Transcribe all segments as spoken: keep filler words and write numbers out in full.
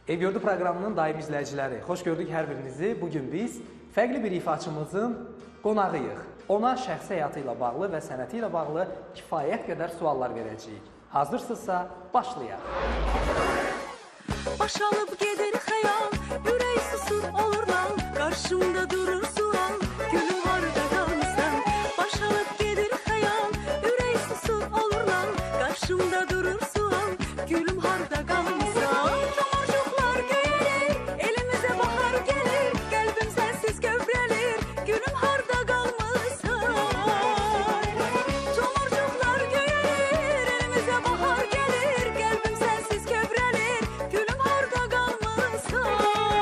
Ev Gördü proqramının daim izləyiciləri, xoş gördük hər birinizi. Bugün biz fərqli bir ifaçımızın qonağıyıq. Ona şəxsi həyatı ilə bağlı və sənəti ilə bağlı kifayət qədər suallar verəcəyik. Hazırsınızsa başlayaq. Baş alıb gedir xəyal, ürək susur olur lan, qarşımda durur sual, gülüm harda qalmısan. Baş alıb gedir xəyal, ürək susur olur lan, qarşımda durur sual, gülüm harda qalmısan. Tomurcuklar göyəlir, elimizə bahar gəlir, qəlbim sənsiz kövrəlir, gülüm harda qalmısan. Tomurcuklar göyəlir, elimizə bahar gəlir, qəlbim sənsiz kövrəlir, gülüm harda qalmısan.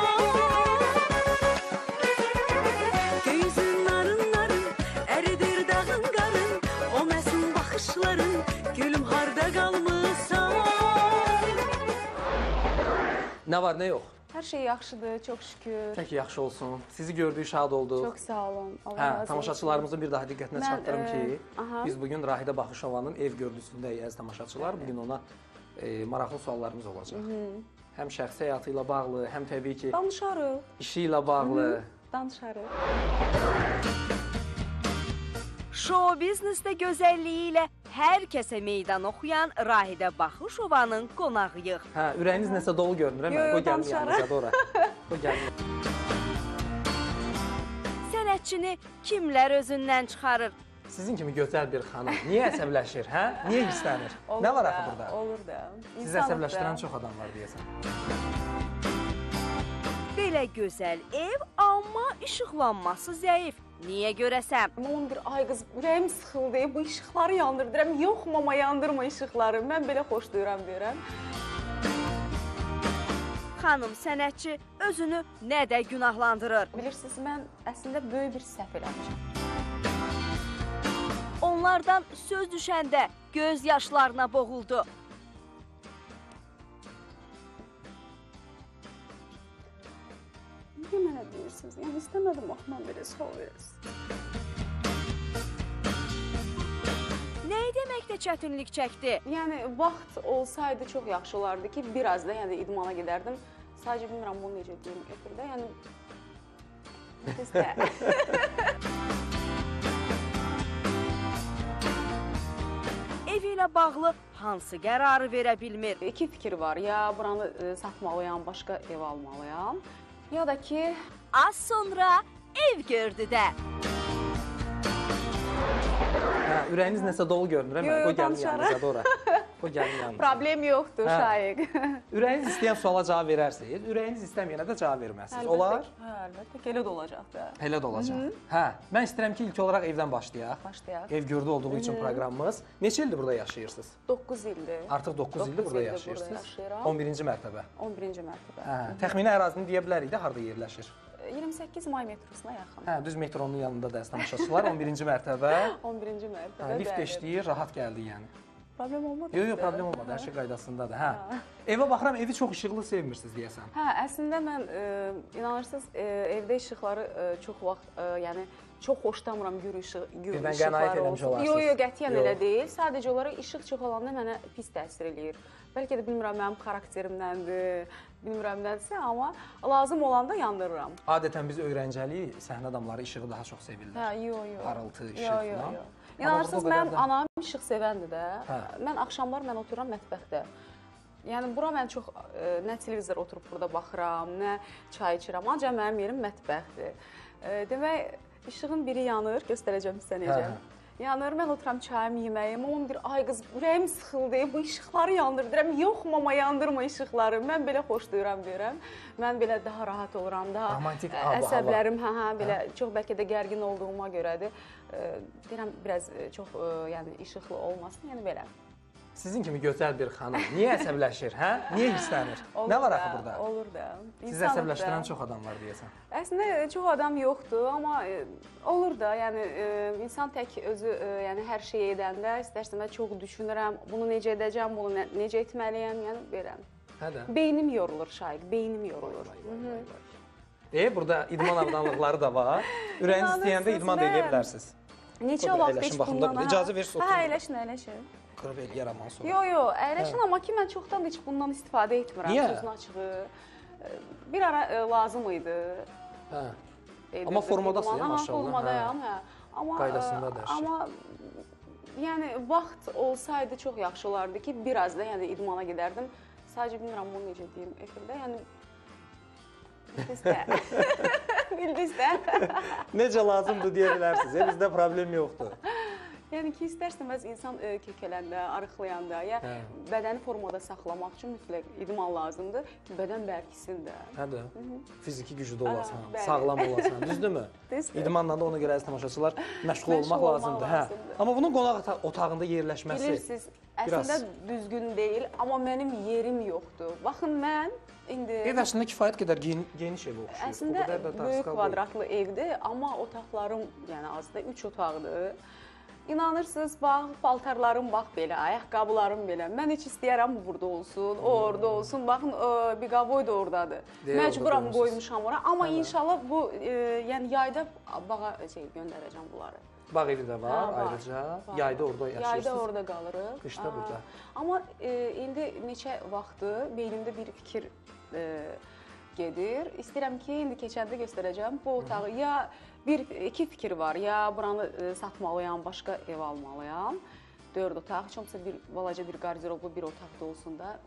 Gözün narın narın, əridir dağın qarın, o məsin baxışların, gülüm harda qalmısan. Nə var, nə yox? Hər şey yaxşıdır, çox şükür. Tək yaxşı olsun. Sizi gördük, şad olduq. Çox sağ olun. Allah Hə, razı olsun. tamaşaçılarımızın bir daha diqqətinə Mən, çatdırım e, ki, aha. biz bugün Rahidə Baxışovanın ev gördüsündəyik, əziz tamaşaçılar. Bugün ona e, maraqlı suallarımız olacaq. Həm şəxsi həyatı ilə bağlı, həm təbii ki, Danışarıq, işi ilə bağlı. danışarıq. Şou biznesdə gözəlliyi ilə hər kəsə meydan oxuyan Rahidə Baxışovanın qonağıyıq. Hə, ürəyiniz nəsə dolu görünür, hə? Yo, yo, Qoy gəlin danışarıq. yanınıza da ora. Qoy gəlin. Sənətçini kimlər özündən çıxarır? Sizin kimi gözəl bir xanım niyə əsəbləşir, hə? Niyə hissənir? Olur Nə var da, axı burada? Olur da. Sizi İnsanıq əsəbləşdirən da. çox adam var deyəsən. Belə gözəl ev, amma işıqlanması zəif. Niyə görəsəm? Aman bir ay qız, ürəyim sıxıldı, bu işıqları yandır. Deyirəm, yox mama yandırma işıqları. Mən belə xoşlayıram deyirəm. Xanım sənətçi özünü nədə günahlandırır? Bilirsiniz, mən əslində böyük bir səhv eləmişəm. Onlardan söz düşəndə göz yaşlarına boğuldu. Niyə mənə deyirsiniz? Yəni istəmədim axman belə sual verirsiniz. Nəyi deməkdə çətinlik çəkdi? Yəni vaxt olsaydı çox yaxşı olardı ki, biraz da yəni idmana gedərdim. Sadəcə bilmirəm bunu necə deyim efirdə. Yəni bizdə Ev ilə bağlı hansı qərarı verə bilmir? iki fikir var. Ya buranı e, satmalıyam, başqa ev almalıyam. Ya da ki, Az sonra ev gördü də. Hə, ürəyiniz nəsə dolu görünür, hə? Yo, yo, Qoy gəlin danışarıq. yanınıza da ora. Qoy gəlin yanınıza. problem yoxdur, Hə. şayiq. Ürəyiniz istəyən suala cavab verərsiniz, ürəyiniz istəməyənə də cavab verməzsiniz. Olar? Hə, əlbəttə ki, elə də olacaq da. Elə də olacaq. Hə, mən istəyirəm ki, ilk olaraq evdən başlayaq. Başlayaq. Ev gördü olduğu üçün proqramımız. Neçə ildir burada yaşayırsınız? doqquz ildir. Artıq doqquz ildir burada ildir yaşayırsınız. burada yaşayıram. on birinci mərtəbə. on birinci mərtəbə. Hə, təxmini ərazini deyə bilərik də harda yerləşir? iyirmi səkkiz may metrosuna yaxın. Hə, düz metronun yanında da tamaşaçılar on birinci mərtəbə. on birinci mərtəbə. Hə, lift bəli. işləyir, rahat gəldi yəni. Problem olmadı. Yox, yox, problem olmadı. Hər şey qaydasındadır. Hə. Evə baxıram, evi çox işıqlı sevmirsiniz deyəsən. Hə, əslində mən e, inanırsınız, e, evdə işıqları e, çox vaxt, e, yəni çox xoşlamıram gür işıq, gür Birdən işıqları qənaət eləmiş olsun. olarsınız. Yox, yox, qətiyyən Yox. elə deyil. Sadəcə olaraq işıq çox olanda mənə pis təsir eləyir. Bəlkə də bilmirəm mənim xarakterimdəndir, bilmirəm nədirsə, amma lazım olanda yandırıram. Adətən biz öyrəncəlik səhnə adamları işığı daha çox sevirlər. Hə, yox, yox. Parıltı, işıq Yox, yox, falan. yox. Amma İnanırsınız, bu qədər mənim də- anam işıq sevəndir də. Hə. Mən axşamlar mən otururam mətbəxdə. Yəni bura mən çox e, nə televizor oturub burada baxıram, nə çay içirəm. Ancaq mənim yerim mətbəxdir. E, demək, işığın biri yanır, göstərəcəm sizə necə. Hə, hə. Yanır, mən oturam çayım, yeməyim. Onun bir ay qız, ürəyim sıxıldı, bu işıqları yandır. Deyirəm, yox mama yandırma işıqları. Mən belə xoşlayıram deyirəm. Mən belə daha rahat oluram, daha Romantik ə, ab-hava. əsəblərim, hə, hə, belə çox bəlkə də gərgin olduğuma görədir. E, deyirəm, biraz e, çox e, yəni işıqlı olmasın, yəni belə. Sizin kimi gözəl bir xanım niyə əsəbləşir, hə? Niyə hissənir? Olur Nə var da, axı burada? Olur da. Sizi İnsanıq əsəbləşdirən da. çox adam var deyəsən. Əslində çox adam yoxdur, amma e, olur da. Yəni e, insan tək özü e, yəni hər şeyi edəndə istərsən mən çox düşünürəm, bunu necə edəcəm, bunu nə, necə etməliyəm, yəni belə. Hə də. Beynim yorulur şayiq, beynim yorulur. E, burada idman avadanlıqları da var. Ürəyiniz istəyəndə idman da eləyə bilərsiniz. Neçə Burada vaxt əyləşin, heç baxın da bundan... burada. İcazə verirsiz, oturun. Hə, əyləşin, əyləşin. Qırıb eləyər aman sonra. Yox, yox, əyləşin, amma ki, mən çoxdan heç bundan istifadə etmirəm, Niyə? sözün açığı. bir ara e, lazım idi. Hə. Edirdim Amma formadasın idman. ya, Aha, maşallah, formadayam, hə. Amma Qaydasındadır e, hər şey. amma yəni vaxt olsaydı çox yaxşı olardı ki, biraz da yəni idmana gedərdim. Sadəcə bilmirəm bunu necə deyim efirdə. Yəni bildiniz bildiniz də. Necə lazımdır deyə bilərsiniz. E, bizdə problem yoxdur. Yəni ki, istər-istəməz insan e, kökələndə, arıqlayanda, ya Hə. bədəni formada saxlamaq üçün mütləq idman lazımdır ki, bədən bərkisin də. Hədə. Fiziki güclü olasan, bəli. sağlam olasan, düzdürmü? Düzdür. İdmanla da ona görə əziz tamaşaçılar məşğul Məşğul olmaq olmaq lazımdır. Hə. lazımdır. Amma bunun qonaq ota- otağında yerləşməsi Bilirsiniz, biraz- əslində düzgün deyil, amma mənim yerim yoxdur. Baxın, mən indi ev əslində kifayət qədər gen geniş ev oxşuyur. əslində O qədər də böyük darısqal deyil. kvadratlı evdir, amma otaqlarım, yəni azda üç otaqdır. İnanırsınız, bax, paltarlarım bax belə, ayaqqabılarım belə. Mən heç istəyərəm burada olsun, o orada olsun. Baxın, o, bir qavoy da oradadır. Deyir, orada Məcburam qoymusunuz. qoymuşam ora. Amma inşallah bu, e, yəni yayda bağa şey göndərəcəm bunları. Bağ evi də var, Ha, var, ayrıca var. yayda orada yaşayırsınız. Yayda orada qalırıq. Qışda Aa, burada. Amma e, indi neçə vaxtdır beynimdə bir fikir e, gedir. İstəyirəm ki, indi keçəndə göstərəcəm. Bu otağı ya bir iki fikir var. Ya buranı e, satmalıyam, başqa ev almalıyam. Dörd otaq, heç olmasa bir balaca bir qarderoblu bir otaqda olsun da.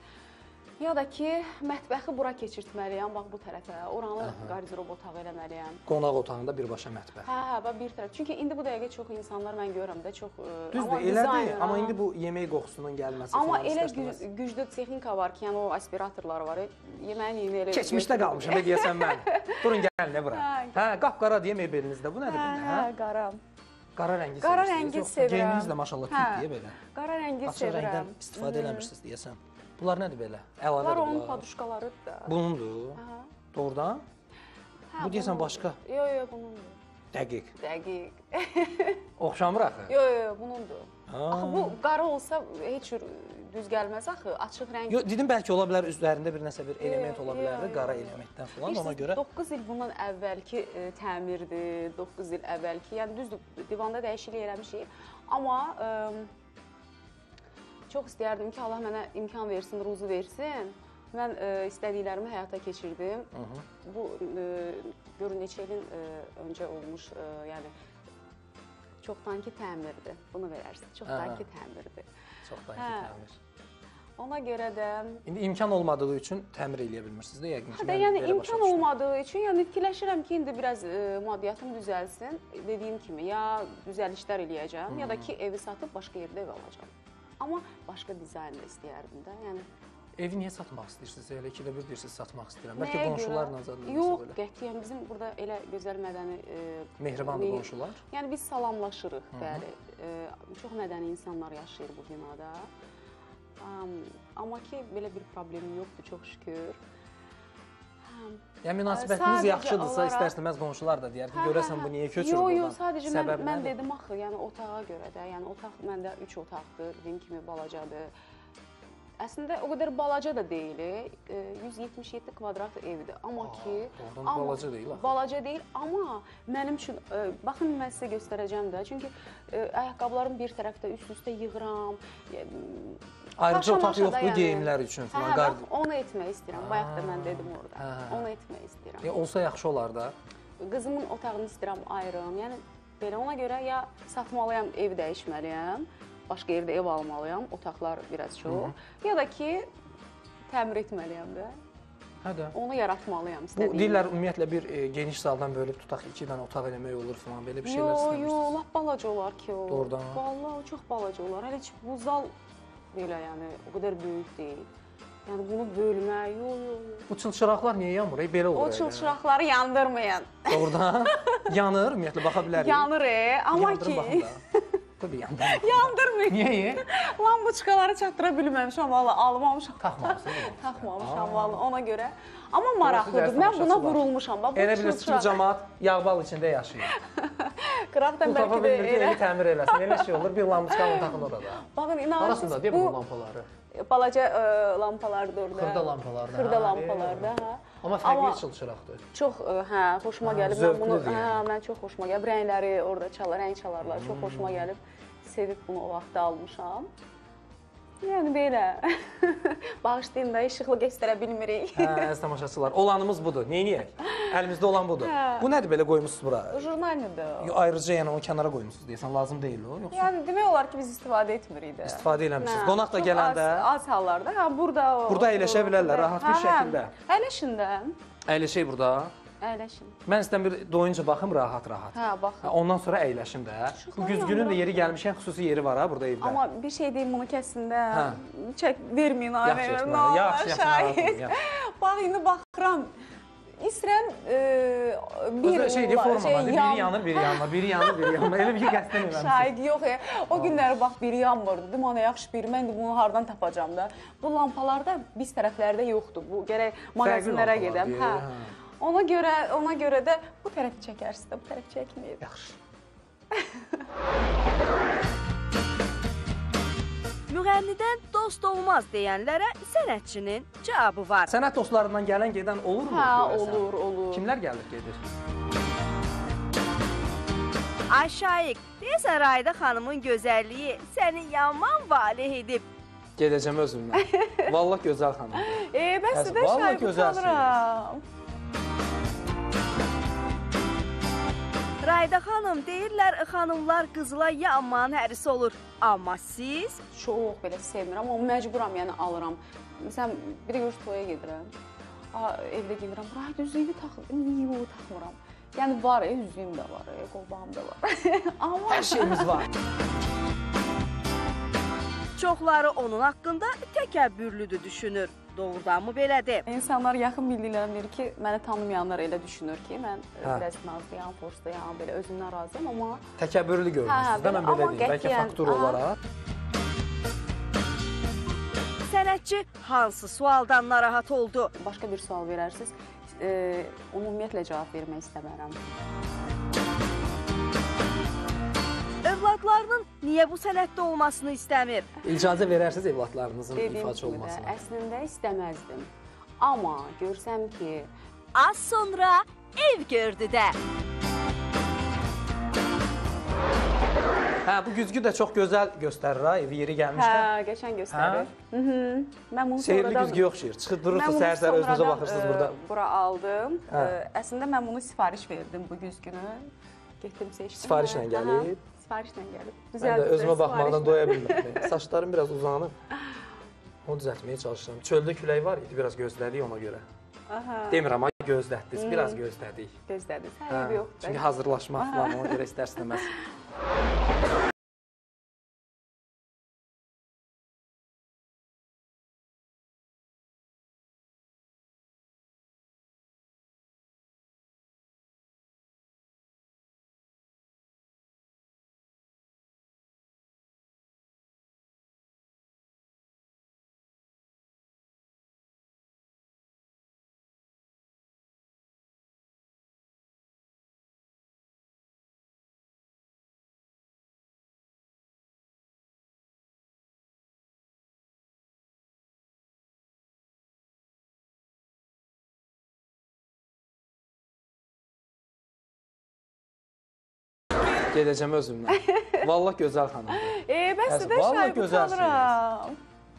Ya da ki, mətbəxi bura keçirtməliyəm, bax bu tərəfə. Oranı qarderob otağı eləməliyəm. Qonaq otağında birbaşa mətbəx. Hə, hə, bax bir tərəf. Çünki indi bu dəqiqə çox insanlar mən görürəm də çox e, Düzdür, elədir. dizayner, Amma ha. indi bu yemək qoxusunun gəlməsi Amma falan elə istər-istəməz. gü güclü texnika var ki, yəni o aspiratorlar var. Yeməyin yeni elə Keçmişdə qalmışam, nə deyəsən mən. Durun gəlin, nə bura? Hə. Hə, qapqara deyə mebelinizdə. Bu nədir Hə, belə? hə, Hə? qara. Qara rəngi Qara sevirsiniz, rəngi yoxsa sevirəm. Geyiminiz də maşallah Hə. fit deyə belə. Qara rəngi Açıq rəngdən sevirəm. istifadə eləmirsiniz deyəsən. Bunlar nədir belə? Əlavə Var onun bunlar. paduşkalarıdır da. Bunundur. Aha. Doğrudan? Hə, Bu deyəsən bunundur. başqa. Yox, yox, bunundur. Dəqiq. Dəqiq. Oxşamır axı. Yox, yox, bunundur. Ha. Axı bu qara olsa heç cür düz gəlməz axı. Açıq rəng. Yo, dedim bəlkə ola bilər üzərində bir nəsə bir element ola Yox, bilərdi, yox, qara yox. elementdən falan. Ona Bilirsiniz, görə doqquz il bundan əvvəlki e, təmirdir, doqquz il əvvəlki. Yəni düzdür, divanda dəyişiklik eləmişik. Amma e, çox istəyərdim ki, Allah mənə imkan versin, ruzu versin. Mən e, istədiklərimi həyata keçirdim. Hı -hı. Bu e, görün neçə ilin e, öncə olmuş, e, yəni çoxdankı təmirdir. Bunu verərsiniz. Çoxdankı təmirdir. çoxdan Hə. ki təmir. Ona görə də İndi imkan olmadığı üçün təmir eləyə bilmirsiniz də yəqin ki. Hə də mən yəni belə başa imkan düşdüm. olmadığı üçün, yəni fikirləşirəm ki, indi biraz e, maddiyyatım düzəlsin. Dediyim kimi, ya düzəlişlər eləyəcəm, Hı -hı. ya da ki, evi satıb başqa yerdə ev alacağam. Amma başqa dizayn da istəyərdim də. Yəni Evi niyə satmaq istəyirsiniz? Elə ki də bir deyirsiniz satmaq istəyirəm. Bəlkə nəyə qonşularla görə? zadlanırsa Yox, belə. qətiyyən bizim burada elə gözəl mədəni e, Mehriban me- qonşular. Yəni biz salamlaşırıq, bəli. E, çox mədəni insanlar yaşayır bu binada. Am, amma ki, belə bir problemim yoxdur, çox şükür. Həm, Yəni münasibətiniz Sadəcə yaxşıdırsa, olaraq- istər-istəməz qonşular da deyər ki, Hə, görəsən hə, bu hə. niyə köçür Yox, buradan? yox, sadəcə mən, Səbəb mən nədir? dedim axı, yəni otağa görə də, yəni otaq məndə üç otaqdır, dediyim kimi balacadır. Əslində o qədər balaca da deyil, e, yüz yetmiş yeddi kvadrat evdir. Amma ki, doğrudan amma- balaca deyil axı. Balaca deyil, amma mənim üçün e, baxın mən sizə göstərəcəm də. Çünki e, ayaqqabılarımı bir tərəfdə üst-üstə yığıram. E, Ayrıca otaq paşa-maşa da yoxdur yəni. geyimlər üçün Hə, falan. hə, Qar... bax, onu etmək istəyirəm. Bayaq da mən dedim orada. Hə, hə. Onu etmək istəyirəm. E, olsa yaxşı olar da. Qızımın otağını istəyirəm ayrım. Yəni belə ona görə ya satmalıyam, ev dəyişməliyəm, başqa yerdə ev almalıyam, otaqlar biraz çox. Hı -hı. Ya da ki təmir etməliyəm də. Hə də. Onu yaratmalıyam Bu istədiyim. deyirlər ümumiyyətlə bir e, geniş zaldan bölüb tutaq iki dənə otaq eləmək olur falan belə bir şeylər Yo, istəmirsiniz. yo, lap balaca olar ki o. Doğrudan. Vallahi o çox balaca olar. Hələ heç bu zal belə yəni o qədər böyük deyil. Yəni bunu bölmək, yo, yo, yo. Bu çılçıraqlar niyə yanmır? E, belə olur. O elə. çılçıraqları yandırmayın. Doğrudan yanır, ümumiyyətlə baxa bilərik. Yanır, e, amma Yandırın ki baxın da. Bu bir yandan. yandırmayın. Niyə? Lampoçkaları çatdıra bilməmişəm, valla almamışam. Taxmamışsınız. Taxmamışam valla ona görə. Amma maraqlıdır. dərsə Mən başa buna çıxar. vurulmuşam. Bax bu Elə bilirsiniz ki, bu çılçıraq. cəmaət yağbal içində yaşayır. Qıraqdan Bu tapa bəlkə də bilmir ki, elə. evi təmir eləsin. Elə şey olur, bir lampoçkanı taxın orada. Baxın, Arasında inanırsınız deyə bu bu lampaları. balaca ə, lampalardır orada. Xırda lampalardır. Xırda ha, lampalarda, deyil. hə. Amma Amma- fərqli çılçıraqdır. Çox ə, hə, xoşuma Ha, gəlib. Mən bunu zövqlüdür hə, yəni. mən çox xoşuma gəlib. Rəngləri orada çalar, rəng çalarlar. Çox Hmm. xoşuma gəlib. Sevib bunu o vaxtda almışam. Yəni belə. Bağışlayın da, işıqlı göstərə bilmirik. Hə, əziz tamaşaçılar, olanımız budur. Neyniyək? Əlimizdə olan budur. Bu nədir belə qoymusunuz bura? Jurnalnidir. Ayrıca yəni onu kənara qoymusunuz deyəsən, lazım deyil o, yoxsa? Yəni demək olar ki, biz istifadə etmirik də. İstifadə eləmişsiniz. Qonaq da gələndə az, az hallarda, hə, burada o. Burada əyləşə bilərlər rahat bir şəkildə. Əyləşin də. Əyləşək burada. Əyləşin. Mən sizdən bir doyunca baxım rahat-rahat. Hə, baxın. Ondan sonra əyləşim də. Bu güzgünün də yeri gəlmişən xüsusi yeri var ha burada evdə. Amma bir şey deyim bunu kəsin də. Çək verməyin Yaxşı, ayırın. yaxşı, yaxşı. Bax indi baxıram. İstəyirəm bir şey deyə formadır. Biri yanır, biri yanmır, biri yanır, biri yanmır. Elə bir şey qəsdən eləmişsiniz. Şahid yox ya. O günləri bax biri yanmırdı. Dedim ana yaxşı biri. Mən də bunu hardan tapacağam da. Bu lampalar da biz tərəflərdə yoxdur. Bu gərək mağazinlərə gedəm. Hə. Ona görə, ona görə də bu tərəfi çəkərsiniz də, bu tərəfi çəkməyin. Yaxşı. Müğənnidən dost olmaz deyənlərə sənətçinin cavabı var. Sənət dostlarından gələn gedən olurmu? Hə, olur, olur. Kimlər gəlir, gedir? Ay Şaiq, deyəsən Rahidə xanımın gözəlliyi səni yaman valeh edib. Gedəcəm özümdən. Vallahi gözəl xanımdır. E, mən sizə Şaiqi tanıram. Rahidə xanım, deyirlər xanımlar qızıla yaman hərisi olur. Amma siz? Çox belə sevmirəm, amma məcburam, yəni alıram. Məsələn, bir görüş toya gedirəm. Evdə gedirəm, Rahidə üzüyümü taxıram, niyə o taxmıram? Yəni var, üzüyüm də var, qolbağım da var. Amma hər şeyimiz var. Çoxları onun haqqında təkəbbürlüdür düşünür. Doğrudanmı belədir? İnsanlar yaxın bildiklərim deyir ki, məni tanımayanlar elə düşünür ki, mən biraz nazlıyam, forsluyam, belə özümdən razıyam, amma... Təkəbbürlü görünürsünüz də, mən belə deyim, bəlkə faktor olaraq. Sənətçi hansı sualdan narahat oldu? Başqa bir sual verərsiniz, ümumiyyətlə cavab vermək istəmərəm. Övladlarının niyə bu sənətdə olmasını istəmir? İcazə verərsiniz evladlarınızın Dediyim ifaçı kimi olmasına? də, əslində istəməzdim. Amma görsəm ki... Az sonra ev gördü də. Hə, bu güzgü də çox gözəl göstərir ha, evi yeri gəlmişkən. Hə, geçən göstərir. Mən bunu Seyirli sonradan... güzgüyə oxşayır. Çıxıb durursunuz, səhər-səhər özünüzə baxırsınız burada. Bura aldım. Əslində mən bunu sifariş verdim bu güzgünü. Getdim, seçdim. Sifarişlə gəlib. Sifarişlə gəlib. Mən də özümə baxmaqdan doya bilmirəm. Saçlarım biraz uzanıb. Onu düzəltməyə çalışıram. Çöldə külək var idi, biraz gözlədik ona görə. Demirəm, gözlətdiniz, biraz gözlədik. Gözlədiniz, hə, yox. Çünki hazırlaşmaq falan ona görə istər-istəməz. Gedəcəm özümdən. Vallahi gözəl xanımdır. E, mən sizdə Şaiqi tanıram.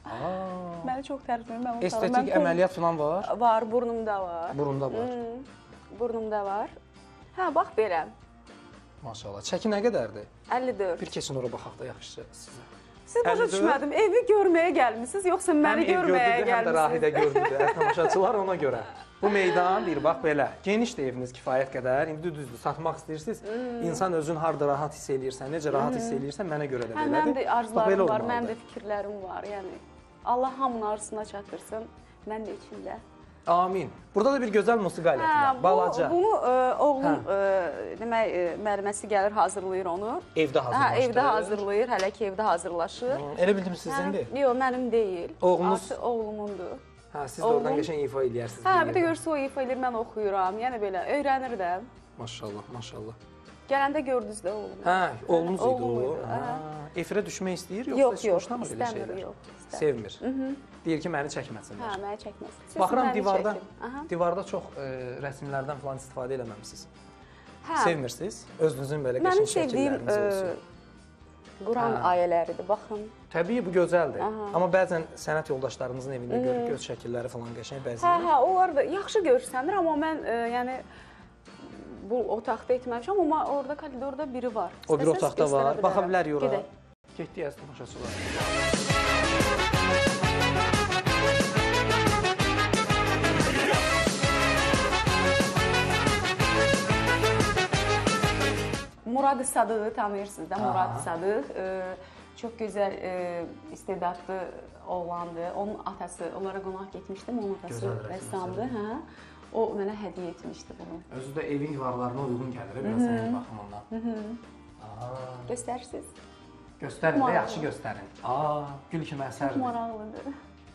Məni çox tərifləyir, mən onu tanıram. Estetik əməliyyat falan var? Var, burnumda var. Burunda var. Burnumda var. Hə, bax belə. Maşallah. Çəki nə qədərdir? əlli dörd. Bir keçin ora baxaq da yaxşıca sizə. Siz başa düşmədim, evi görməyə gəlmişsiniz, yoxsa məni görməyə gəlmişsiniz? Həm də Rahidə gördüdür, tamaşaçılar ona görə. Bu meydan bir bax belə, genişdir eviniz kifayət qədər, indi düzdür, satmaq istəyirsiniz, insan özün harada rahat hiss eləyirsən, necə rahat hiss eləyirsən, mənə görə də belədir. Mənim də arzularım var, mənim də fikirlərim var, yəni Allah hamının arzusuna çatdırsın, mən də içində. Amin. Burada da bir gözəl musiqi aləti var, balaca. Bunu oğlum, demək, müəlliməsi gəlir, hazırlayır onu. Evdə hazırlaşdır. Hə, evdə hazırlayır, hələ ki evdə hazırlaşır. Elə bildim sizindir? Yox, mənim deyil. Oğlunuz? Oğlumundur. Hə, siz də oradan geçən ifa eləyərsiniz. Hə, bir də görsə o ifa eləyir, mən oxuyuram, yəni belə, öyrənir də. Maşallah, maşallah. Gələndə gördünüz də oğlumu. Hə, oğlunuz idi o. Efirə düşmək istəyir, yoxsa heç xoşlamır elə şeylər? Yox, yox, sevmir. Deyir ki, məni çəkməsinlər. Hə, məni çəkməsin. Baxıram divarda, divarda çox rəsmlərdən falan istifadə eləməmisiniz. Sevmirsiniz? Özünüzün belə qəşəng şəkilləriniz olsun. Quran Hə. ayələridir, baxın. Təbii bu gözəldir. Aha. Amma bəzən sənət yoldaşlarımızın evində görürük göz şəkilləri falan qəşəng Hə, bəzən. hə, onlar da yaxşı görsənir, amma mən e, yəni bu otaqda etməmişəm, amma orada koridorda biri var. O bir İstəsəz otaqda göstərə var. Baxa bilərəm. bilərik ora. Gedək. Getdik əslində tamaşaçılar. Murad Sadığı tanıyırsınız da, Aha. Murad Sadıq e, çox gözəl e, istedadlı oğlandır. Onun atası, onlara qonaq getmişdim, onun atası Gözəl rəsm rəssamdır, hə. O mənə hədiyyə etmişdi bunu. Özü də evin divarlarına uyğun gəlir, biraz sənin baxımından. Göstərirsiniz? Göstərin də, Maraqlı. yaxşı göstərin. Aa, gül kimi Çox əsərdir. maraqlıdır.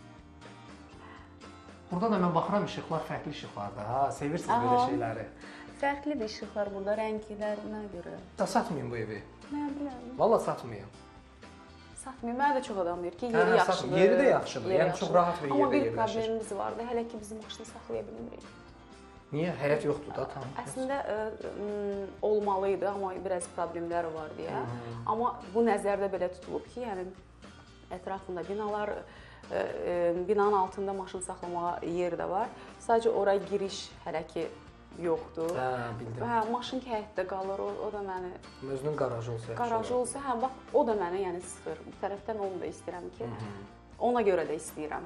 Burada da mən baxıram, işıqlar fərqli işıqlardır. Ha, sevirsiniz Aha. belə şeyləri. Fərqlidir işıqlar burada, rənglərinə görə. Da satmayın bu evi. Nə bilərəm. Valla satmayın. Satmıyor. Mənə də çox adam deyir ki, Hə, yeri hə, yaxşıdır. satmıyor. Yeri də yaxşıdır. yeri Yəni çox yaxşıdır. rahat bir Amma yerdə bir yerləşir. problemimiz vardı. Hələ ki bizim maşını saxlaya bilmirik. Niyə? Həyət yoxdur da tam. Əslində ə, ə, olmalıydı, amma biraz problemlər var deyə. Amma bu nəzərdə belə tutulub ki, yəni ətrafında binalar, ə, ə, binanın altında maşın saxlamağa yer də var. Sadəcə ora giriş hələ ki yoxdur. Hə, bildim. Hə, maşın ki həyətdə qalır, o, o da məni Özünün qarajı olsa yaxşı. qarajı olsa, hə, bax o da məni yəni sıxır. Bu tərəfdən onu da istəyirəm ki, ona görə də istəyirəm.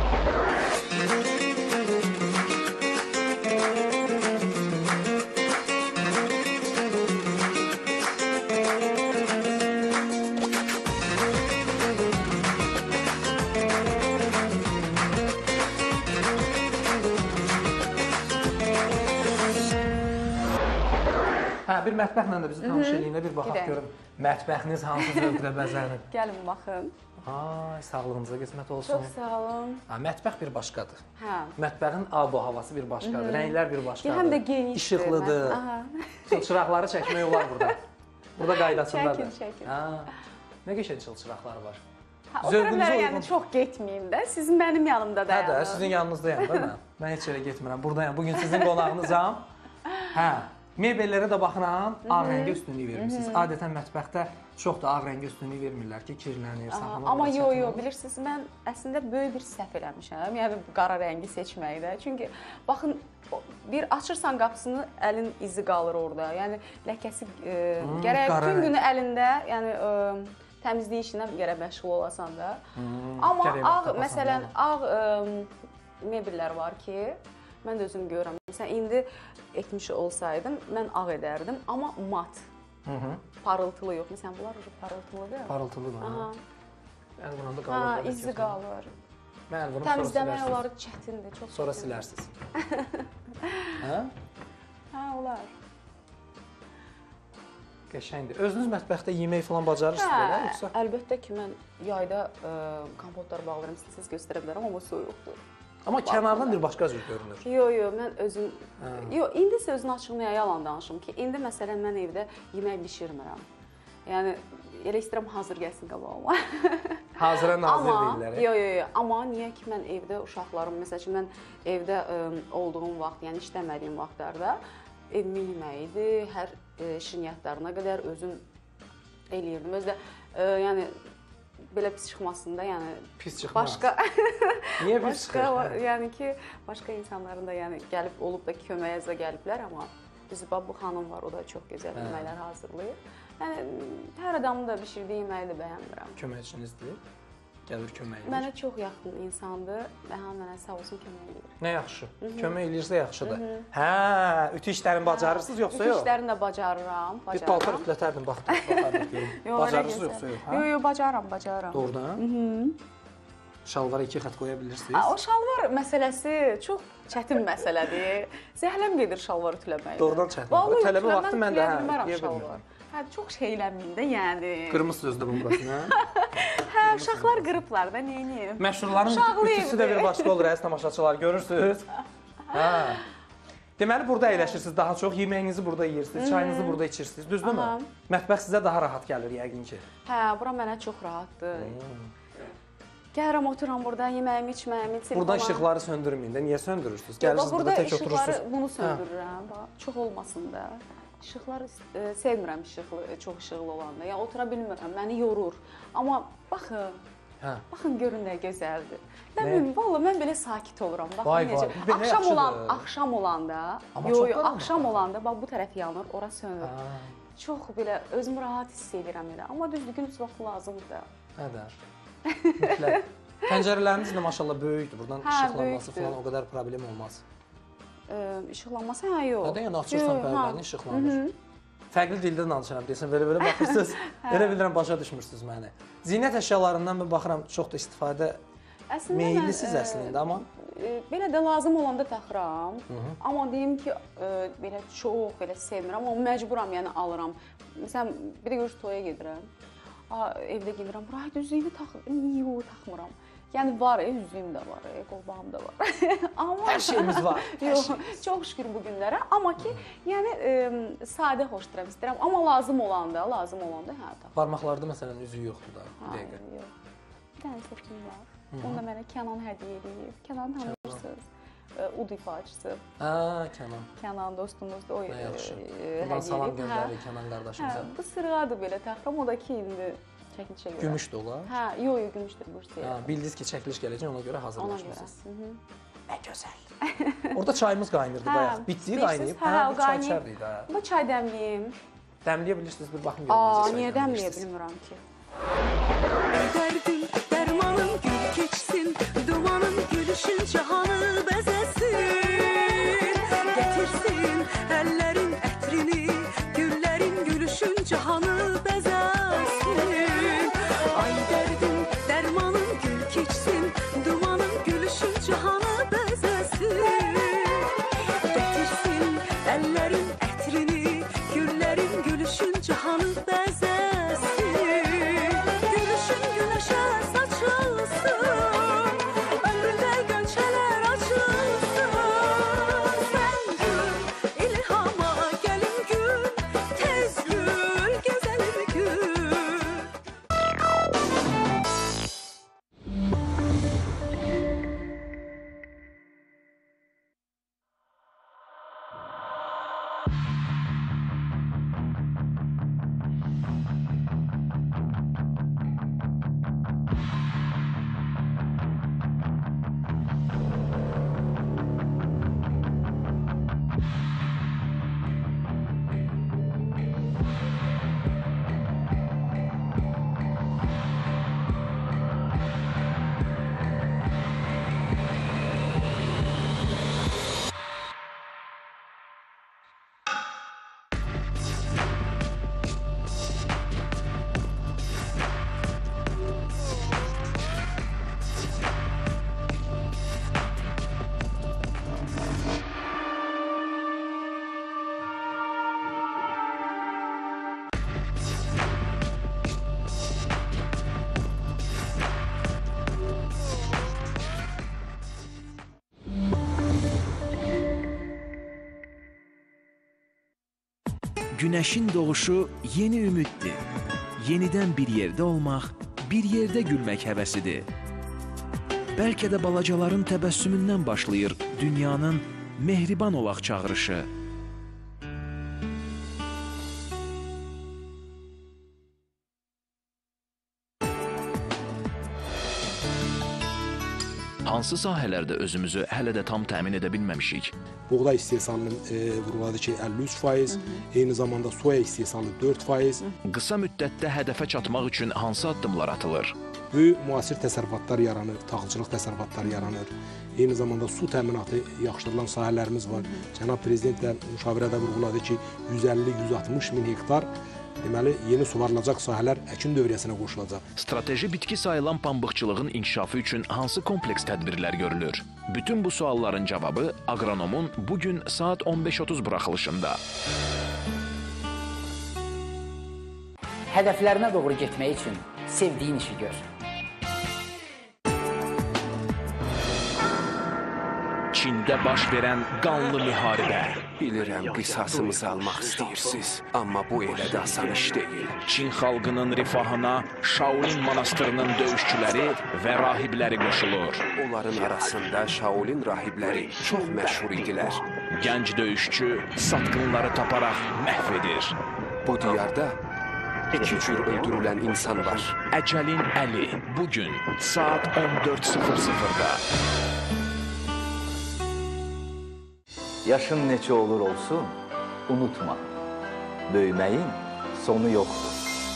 Hə, bir mətbəxlə də bizi tanış eləyinə bir baxaq Gedək. görüm. Mətbəxiniz hansı zövqlə bəzənib? Gəlin baxın. Ay, sağlığınıza qismət olsun. Çox sağ olun. Ha, mətbəx bir başqadır. Hə. Mətbəxin abo havası bir başqadır, rənglər bir başqadır. Həm də genişdir. İşıqlıdır. Mən- Aha. Çılçıraqları çəkmək olar burada. Burada qaydasındadır. Çəkin, çəkin. Ha. Nə qəşəng çılçıraqlar var. Hə, o Zövqünüzə tərəflərə uyğun. yəni çox getməyim də. Sizin mənim yanımda Hə dayanın. də, sizin yanınızdayam da mən. Mən heç yerə getmirəm, buradayam. Bugün sizin qonağınızam. Hə, mebellərə də baxıram, ağ rəngə üstünlük vermisiniz. Adətən mətbəxdə çox da ağ rəngə üstünlük vermirlər ki, kirlənir, saxlamaq. Amma biraz yo çətin yo olur. bilirsiniz mən əslində böyük bir səhv eləmişəm. Yəni bu qara rəngi seçməkdə. Çünki baxın o- bir açırsan qapısını əlin izi qalır orada. Yəni ləkəsi e, Hmm, gərək qara bütün rəng. günü əlində, yəni e, təmizlik işinə gərək məşğul olasan da. Hmm, Amma gərək ağ vaxt tapasan məsələn da. ağ e, mebellər var ki, mən də özüm görürəm. Məsələn indi etmiş olsaydım mən ağ edərdim, amma mat. Hı -hı. Parıltılı yox. Məsələn bunlar ucu parıltılıdır. Parıltılı da. Aha. Əl vuranda qalır. Ha, belə izi ki, qalır. Mən əl vururum, sonra Təmizləmək silərsiniz. oları çətindir, çox Sonra çətindir. silərsiniz. Hə? Hə, olar. Qəşəngdir. Özünüz mətbəxdə yemək falan bacarırsınız belə, yoxsa? əlbəttə ki, mən yayda ə, kompotlar bağlayıram, istəsəz göstərə bilərəm, amma soyuqdur. Amma kənardan bir başqa cür görünür. Yo, yo, mən özüm... Hə. Yo, indi isə özünü açıqlaya yalan danışım ki, indi məsələn mən evdə yemək bişirmirəm. Yəni, elə istəyirəm hazır gəlsin qabağıma. Hazıra nazir Amma, deyirlər. yo, yo, yo, amma niyə ki, mən evdə uşaqlarım, məsəl üçün mən evdə ə, olduğum vaxt, yəni işləmədiyim vaxtlarda evimin yeməyidir, hər ə, şirniyyatlarına qədər özüm eləyirdim. Özdə, ə, yəni, belə pis çıxmasında, yəni Pis çıxmaz. başqa Niyə pis başqa, çıxır? Hə? yəni ki, başqa insanların da yəni gəlib olub da köməyəzə gəliblər, amma bizim bu xanım var, o da çox gözəl Hə. yeməklər hazırlayır. Yəni hər adamın da bişirdiyi yeməyi də bəyənmirəm. Köməkçinizdir. Gəlir kömək edir. Mənə çox yaxın insandır və həm mənə sağ olsun kömək edir. Nə yaxşı. Kömək eləyirsə yaxşıdır. Hə, ütü işlərini bacarırsınız yoxsa Bütün yox? işlərini də bacarıram, Bir paltar bacarıram. ütülətərdim, bax, baxardım görüm. Yox, Bacarırsınız elə yoxsa gözəl. yox? Yo, Hə? yo, bacarıram, bacarıram. Doğrudan? Şalvara iki xət qoya Ha, bilirsiniz. o şalvar məsələsi çox çətin məsələdir. Zəhləm gedir şalvar ütüləməklə. Doğrudan çətin. Vallahi O tələbə ütüləməm, vaxtı mən də, hə, ütüləyə bilmərəm deyə şalvar. bilmirəm. Hə, çox şeyləməyin də, yəni. Qırmızı özdə bunun burasına. Hə, uşaqlar qırıblar da, neyniyim? Məşhurların Uşaqlı ütüsü də bir evdir. başqa olur, əziz tamaşaçılar, görürsünüz? Hə. Deməli, burada əyləşirsiniz daha çox, yeməyinizi burada yeyirsiniz, çayınızı burada içirsiniz, düzdürmü? Aha. Mətbəx sizə daha rahat gəlir yəqin ki. Hə, bura mənə çox rahatdır. Gəlirəm, oturam burada, yeməyimi, içməyimi, telefonla. Buradan işıqları söndürməyin də, niyə söndürürsünüz? Yox, Gəlirsiniz burada burada tək işıqları oturursunuz. bunu söndürürəm, bax, çox olmasın da. İşıqlar e, sevmirəm işıqlı, çox işıqlı olanda. Yəni otura bilmirəm, məni yorur. Amma baxın, Hə. baxın görün nə gözəldir. Nə Ne? bilim, valla mən belə sakit oluram. Baxın Vay, necə. vay, belə Axşam olan, yaxşıdır. axşam olanda, Amma yo çox yo, qaranlıq axşam var. olanda bax bu tərəf yanır, ora sönür. Ha, Çox belə özümü rahat hiss edirəm elə. Amma düzdür, gün vaxt lazımdır da. hə də. Mütləq. Pəncərələriniz də maşallah böyükdür. Buradan Hə, işıqlanması böyükdür. falan o qədər problem olmaz. Ə, işıqlanması hə yox. Hə də yəni açırsan Yox, pəncərəni hə. işıqlanır. Fərqli dildə danışıram deyəsən, belə-belə baxırsınız. Elə bilirəm başa düşmürsünüz məni. Zinət əşyalarından mən baxıram çox da istifadə Əslində meyillisiz mən, ə, əslində, amma ə, belə də lazım olanda taxıram. Amma deyim ki, ə, belə çox belə sevmirəm, amma məcburam, yəni alıram. Məsələn, bir də görüş toya gedirəm. A, evdə gedirəm, bura üzüyümü taxıram. Niyə o taxmıram? Yəni var, e, üzüyüm də var, e, qolbağım da var. Amma hər şeyimiz var. Hər yox, şeyimiz. çox şükür bu günlərə. Amma ki, yəni ə, sadə xoşduram, istəyirəm. Amma lazım olanda, lazım olanda hə taxıram. Barmaqlarda məsələn üzüyü yoxdur da. Bir Hayır, dəqiqə. yox. Bir dənə seçim var. Onu da mənə Kənan hədiyyə edib. Kənan tanıyırsınız. Ə, Ud ifaçısı. Hə, Kənan. Kənan dostumuzdur. O Nə yaxşı. ə, Buradan salam hədiyyə edib. göndəririk Kənan Hə, qardaşımıza. bu sırğadır belə taxıram. O da ki, indi çəkilişə görə. Gümüşdür olar. Hə, yox, yox, gümüşdür bu Ha, bildiniz ki, çəkiliş gələcək, ona görə Ona görə. hazırlaşmısınız. Hı -hı. Nə gözəl. Orada çayımız qaynırdı Hə, bayaq. Bitdi bilirsiniz, qaynayıb. hə, Hə, o bir çay qaynayıb. içərdik də. Bu da çay dəmliyim. Dəmləyə bilirsiniz, bir baxın görün Aa, necə çay niyə dəmləyə dəmləyirsiniz. bilmirəm ki? Dərdim, dərmanım gül keçsin, dumanım gülüşün cahanı bəzəsin. Gətirsin əllərin ətrini, güllərin gülüşün cahanı bəzəsin. Ay dərdim, dərmanım gül keçsin, dumanım gülüşün cahanı bəzəsin. Gətirsin əllərin ətrini, güllərin gülüşün cahanı bəzəsin. Gülüşün güneşe saçılsın, ömrümde gönçeler açılsın. Sen gül, ilhama gelin gül, tez gül, güzelim gül. Günəşin doğuşu yeni ümiddir. Yenidən bir yerdə olmaq, bir yerdə gülmək həvəsidir. Bəlkə də balacaların təbəssümündən başlayır dünyanın mehriban olaq çağırışı. Hansı sahələrdə özümüzü hələ də tam təmin edə bilməmişik? Buğday istehsalının e, vuruladı ki elli üç faiz, eyni zamanda soya istehsalı dörd faiz. Qısa müddətdə hədəfə çatmaq üçün hansı addımlar atılır? Böyük müasir təsərrüfatlar yaranır, taxılçılıq təsərrüfatları yaranır. Eyni zamanda su təminatı yaxşıdırılan sahələrimiz var. Cənab Prezident də müşavirədə vurğuladı ki, yüz əlli yüz altmış min hektar deməli yeni suvarılacaq sahələr əkin dövriyyəsinə qoşulacaq. Strateji bitki sayılan pambıqçılığın inkişafı üçün hansı kompleks tədbirlər görülür? Bütün bu sualların cavabı aqronomun bugün saat on beş otuz buraxılışında. Hədəflərinə doğru getmək üçün sevdiyin işi gör. Çində baş verən qanlı müharibə. Bilirəm, qisasımızı almaq istəyirsiniz, amma bu elə də asan iş deyil. Çin xalqının rifahına Shaolin monastırının döyüşçüləri və rahibləri qoşulur. Onların arasında Shaolin rahibləri çox məşhur idilər. Gənc döyüşçü satqınları taparaq məhv edir. Bu diyarda iki cür öldürülən insan var. Əcəlin əli bugün saat on dörd sıfır sıfırda. Yaşın neçə olur olsun, unutma, böyüməyin sonu yoxdur.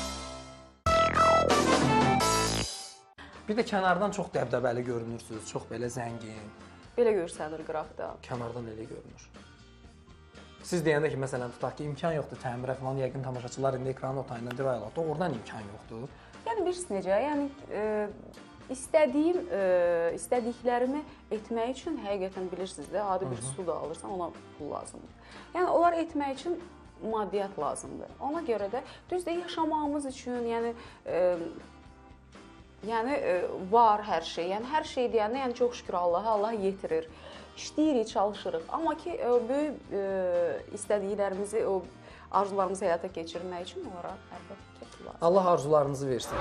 Bir də kənardan çox dəbdəbəli görünürsünüz, çox belə zəngin. Belə görsənir qıraqda. Kənardan elə görünür. Siz deyəndə ki, məsələn, tutaq ki, imkan yoxdur təmirə falan, yəqin tamaşaçılar indi ekranın o tayından deyir, ayla, doğrudan imkan yoxdur. Yəni, bilirsiniz necə, yəni, e, istədiyim, e, istədiklərimi etmək üçün, həqiqətən bilirsiniz də, adi bir su da alırsan, ona pul lazımdır. Yəni, onlar etmək üçün maddiyyat lazımdır. Ona görə də, düzdür, yaşamağımız üçün, yəni, e, yəni e, var hər şey. Yəni, hər şey deyəndə, yəni, çox şükür Allaha, Allah yetirir. İşləyirik, çalışırıq. Amma ki, e, böyük e, istədiklərimizi, o arzularımızı həyata keçirmək üçün onlara əlbəttə ki, lazım. Allah arzularınızı versin.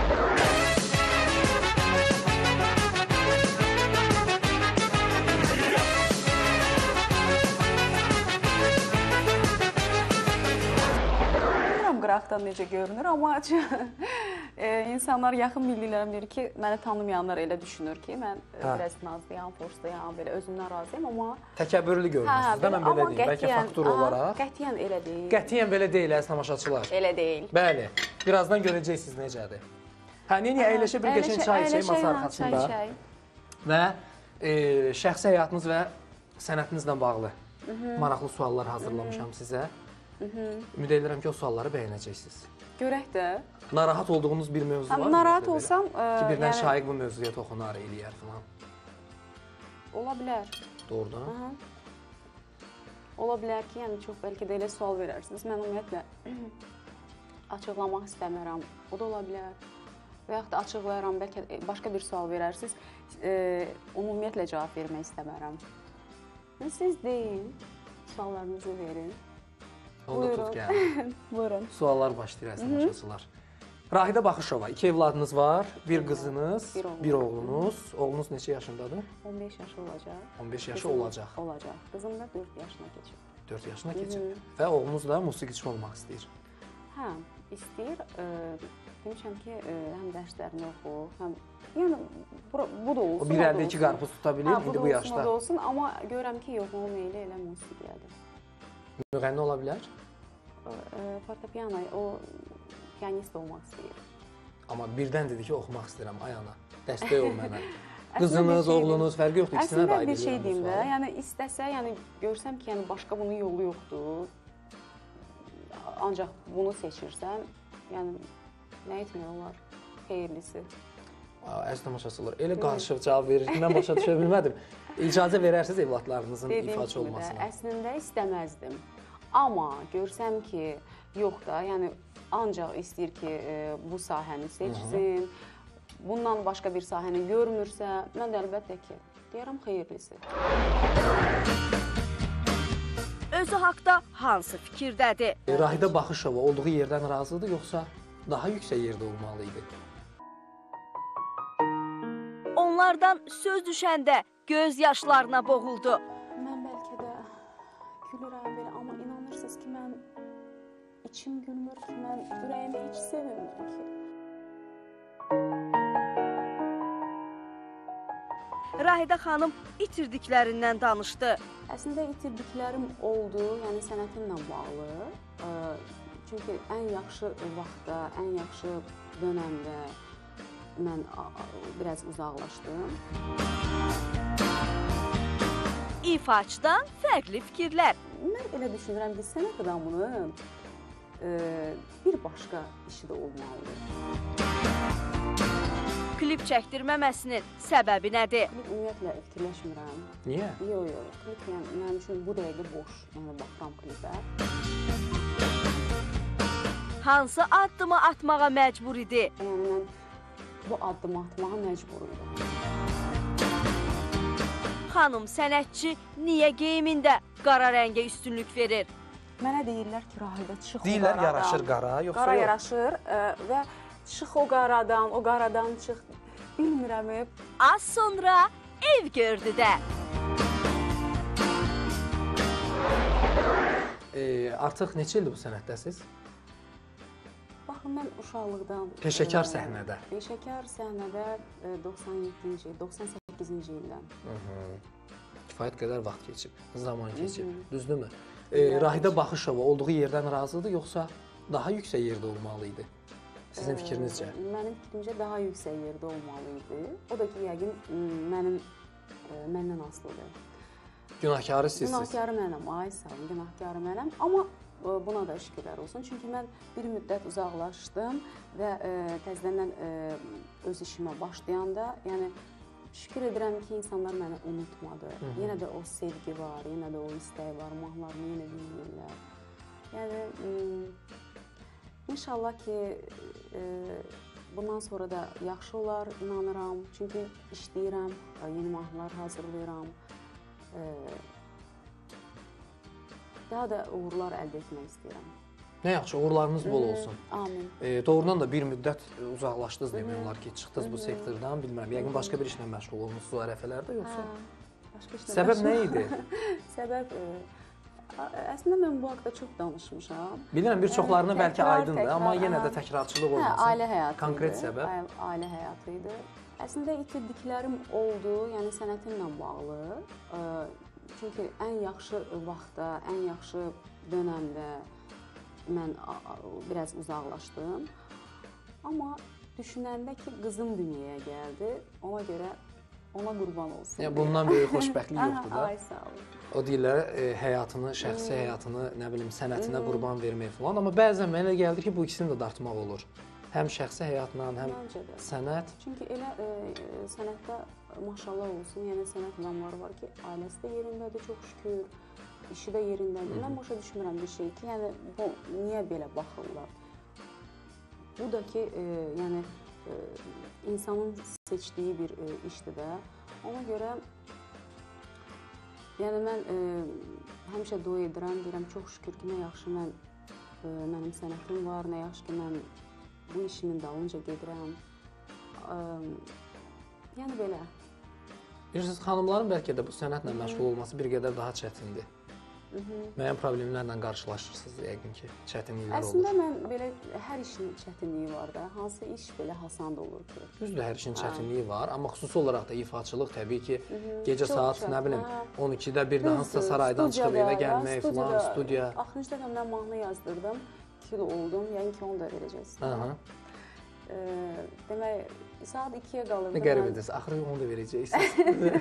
Qıraqdan necə görünür, amma e, insanlar yaxın bildiklərim deyir ki, məni tanımayanlar elə düşünür ki, mən hə. biraz nazlıyam, forsluyam, belə özümdən razıyam, amma... Təkəbbürlü görünürsünüz, hə, mən belə deyim, bəlkə faktor olaraq. Qətiyyən elə deyil. Qətiyyən belə deyil, əziz tamaşaçılar. Elə deyil. Bəli, birazdan görəcəksiniz necədir. Hə, neyini əyləşə bir qəşəng çay içək masa arxasında və e, şəxsi həyatınız və sənətinizlə bağlı Hı -hı. maraqlı suallar hazırlamışam Hı -hı. sizə. Ümid edirəm ki, o sualları bəyənəcəksiniz. Görək də. Narahat olduğunuz bir mövzu var mı? Narahat olsam... Ki, birdən yəni... şaiq bu mövzuya toxunar, eləyər falan. Ola bilər. Doğrudan? Hı -hı. Ola bilər ki, yəni çox bəlkə də elə sual verərsiniz. Mən ümumiyyətlə açıqlamaq istəmirəm. O da ola bilər. Və yaxud da açıqlayaram, bəlkə başqa bir sual verərsiniz. E, ümumiyyətlə cavab vermək istəmirəm. Siz deyin, suallarınızı verin. Onda tut gəlin. Buyurun. Suallar başlayır əziz tamaşaçılar. Rahidə Baxışova, iki evladınız var, bir qızınız, bir, oğlum. bir oğlunuz. Oğlunuz neçə yaşındadır? on beş yaşı olacaq. on beş yaşı olacaq. Olacaq. Qızım da dörd yaşına keçib. dörd yaşına keçib. Və oğlunuz da musiqiçi olmaq istəyir. Hə, istəyir. E, demişəm ki, e, həm dərslərini oxu, həm yəni bu, bu da olsun. O bir əldə iki qarpız tuta bilir, hə, indi bu yaşda. Bu da olsun, amma görürəm ki, yox, o meyli elə musiqiyadır. Müğənni ola bilər? E, fortepiano, o pianist olmaq istəyir. Amma birdən dedi ki, oxumaq istəyirəm, ay ana, dəstək ol mənə. Qızınız, oğlunuz, fərqi yoxdur, ikisinə də aid edirəm. Əslində bir şey deyim də, yəni istəsə, yəni görsəm ki, yəni başqa bunun yolu yoxdur, ancaq bunu seçirsəm, yəni nə etmək olar, xeyirlisi. Əziz tamaşaçılar, elə qarışıq cavab verir ki, mən başa düşə bilmədim. İcazə verərsiniz evladlarınızın ifaçı olmasına? Dediyim kimi də, əslində istəməzdim. Amma görsəm ki, yox da, yəni ancaq istəyir ki, e, bu sahəni seçsin, Hı -hı. bundan başqa bir sahəni görmürsə, mən də əlbəttə ki, deyərəm xeyirlisi. Özü haqda hansı fikirdədir? E, Rahidə Baxışova olduğu yerdən razıdır, yoxsa daha yüksək yerdə olmalı idi? Onlardan söz düşəndə göz yaşlarına boğuldu. Mən bəlkə də gülürəm belə, amma inanırsınız ki, mən içim gülmür ki, mən ürəyim heç sevinmir ki. Rahidə xanım itirdiklərindən danışdı. Əslində itirdiklərim oldu, yəni sənətimlə bağlı. Çünki ən yaxşı vaxtda, ən yaxşı dönəmdə mən biraz uzaqlaşdım. İfaçıdan fərqli fikirlər. Mən elə düşünürəm ki, sənət adamının e, bir başqa işi də olmalıdır. Klip çəkdirməməsinin səbəbi nədir? Klip ümumiyyətlə fikirləşmirəm. Niyə? Yox, yox. Klip yəni, mənim üçün bu dəqiqə boş. Yəni, baxıram klipə. Hansı addımı atmağa məcbur idi? Yəni, mən bu addımı atmağa məcbur idim. xanım sənətçi niyə geyimində qara rəngə üstünlük verir? Mənə deyirlər ki, Rahidə çıx o Deyirlər qaradan. yaraşır qara, yoxsa Qara yox? yaraşır ə, və çıx o qaradan, o qaradan çıx. Bilmirəm. Az sonra ev gördü də. E, artıq neçə ildir bu sənətdəsiz? Baxın, mən uşaqlıqdan... Peşəkar ə, səhnədə. Peşəkar səhnədə ə, doxsan yeddinci, doxsan səkkizinci ildən. Hı -hı. Kifayət qədər vaxt keçib, zaman keçib, Hı -hı. düzdürmü? E, Rahidə Baxışova olduğu yerdən razıdır, yoxsa daha yüksək yerdə olmalı idi? Sizin fikrinizcə? Ə, mənim fikrimcə daha yüksək yerdə olmalı idi. O da ki, yəqin mənim, ə, məndən asılıdır. Günahkarı sizsiz. Günahkarı mənəm, ay sağ olun, günahkarı mənəm. Amma ə, buna da şükürlər olsun. Çünki mən bir müddət uzaqlaşdım və ə, təzədən ə, öz işimə başlayanda, yəni şükür edirəm ki, insanlar məni unutmadı. Hı -hı. Yenə də o sevgi var, yenə də o istək var, mahnılarımı yenə dinləyirlər. Yəni, inşallah ki, e, bundan sonra da yaxşı olar, inanıram. Çünki işləyirəm, yeni mahnılar hazırlayıram. E, daha da uğurlar əldə etmək istəyirəm. Nə yaxşı, uğurlarınız bol olsun. Amin. E, doğrudan da bir müddət uzaqlaşdınız demək olar ki, çıxdınız bu sektordan, bilmirəm. Yəqin başqa bir işlə məşğul olmusunuz o ərəfələrdə, yoxsa? Hə, başqa işlə Səbəb nə idi? Səbəb, e, əslində mən bu haqda çox danışmışam. Bilirəm, bir çoxlarına yəni, bəlkə təkrar, aydındır, təkrar, amma yenə də hə. təkrarçılıq Hə, olmasın. ailə həyatı idi. Konkret səbəb? Ailə həyatı idi. Əslində itirdiklərim oldu, yəni sənətimlə bağlı. E, çünki ən yaxşı vaxtda, ən yaxşı dönəmdə mən biraz uzaqlaşdım. Amma düşünəndə ki, qızım dünyaya gəldi, ona görə ona qurban olsun. Yəni, bundan böyük xoşbəxtlik yoxdur da. Ay, sağ olun. O deyirlər, e, həyatını, şəxsi həyatını, nə bilim, sənətinə qurban vermək falan. Amma bəzən mənə gəldi ki, bu ikisini də dartmaq olur. Həm şəxsi həyatla, həm sənət. Çünki elə e, sənətdə maşallah olsun, yəni sənət adamları var ki, ailəsi də yerindədir, çox şükür. İşi də yerindədir. Mən başa düşmürəm bir şey ki, yəni bu niyə belə baxırlar? Bu da ki, e, yəni e, insanın seçdiyi bir e, işdir də. Ona görə yəni mən e, həmişə dua edirəm, deyirəm çox şükür ki, nə yaxşı mən e, mənim sənətim var, nə yaxşı ki, mən bu işimin dalınca gedirəm. E, yəni belə. Bilirsiniz, xanımların bəlkə də bu sənətlə məşğul olması bir qədər daha çətindir. Müəyyən problemlərlə qarşılaşırsınız yəqin ki, çətinliklər olur. Əslində mən belə hər işin çətinliyi var da, hansı iş belə hasand olur ki. Düzdür, hər işin çətinliyi var, amma xüsusi olaraq da ifaçılıq təbii ki, gecə saat, nə bilim, on ikidə bir də hansısa saraydan çıxıb evə gəlmək falan, studiya. Axırıncı dəfə mən mahnı yazdırdım, iki il oldum, yəni ki, onu da verəcəksiniz. Demək, saat ikiyə qalırdı. Nə qərib edəsiniz, axırı onu da verəcəksiniz.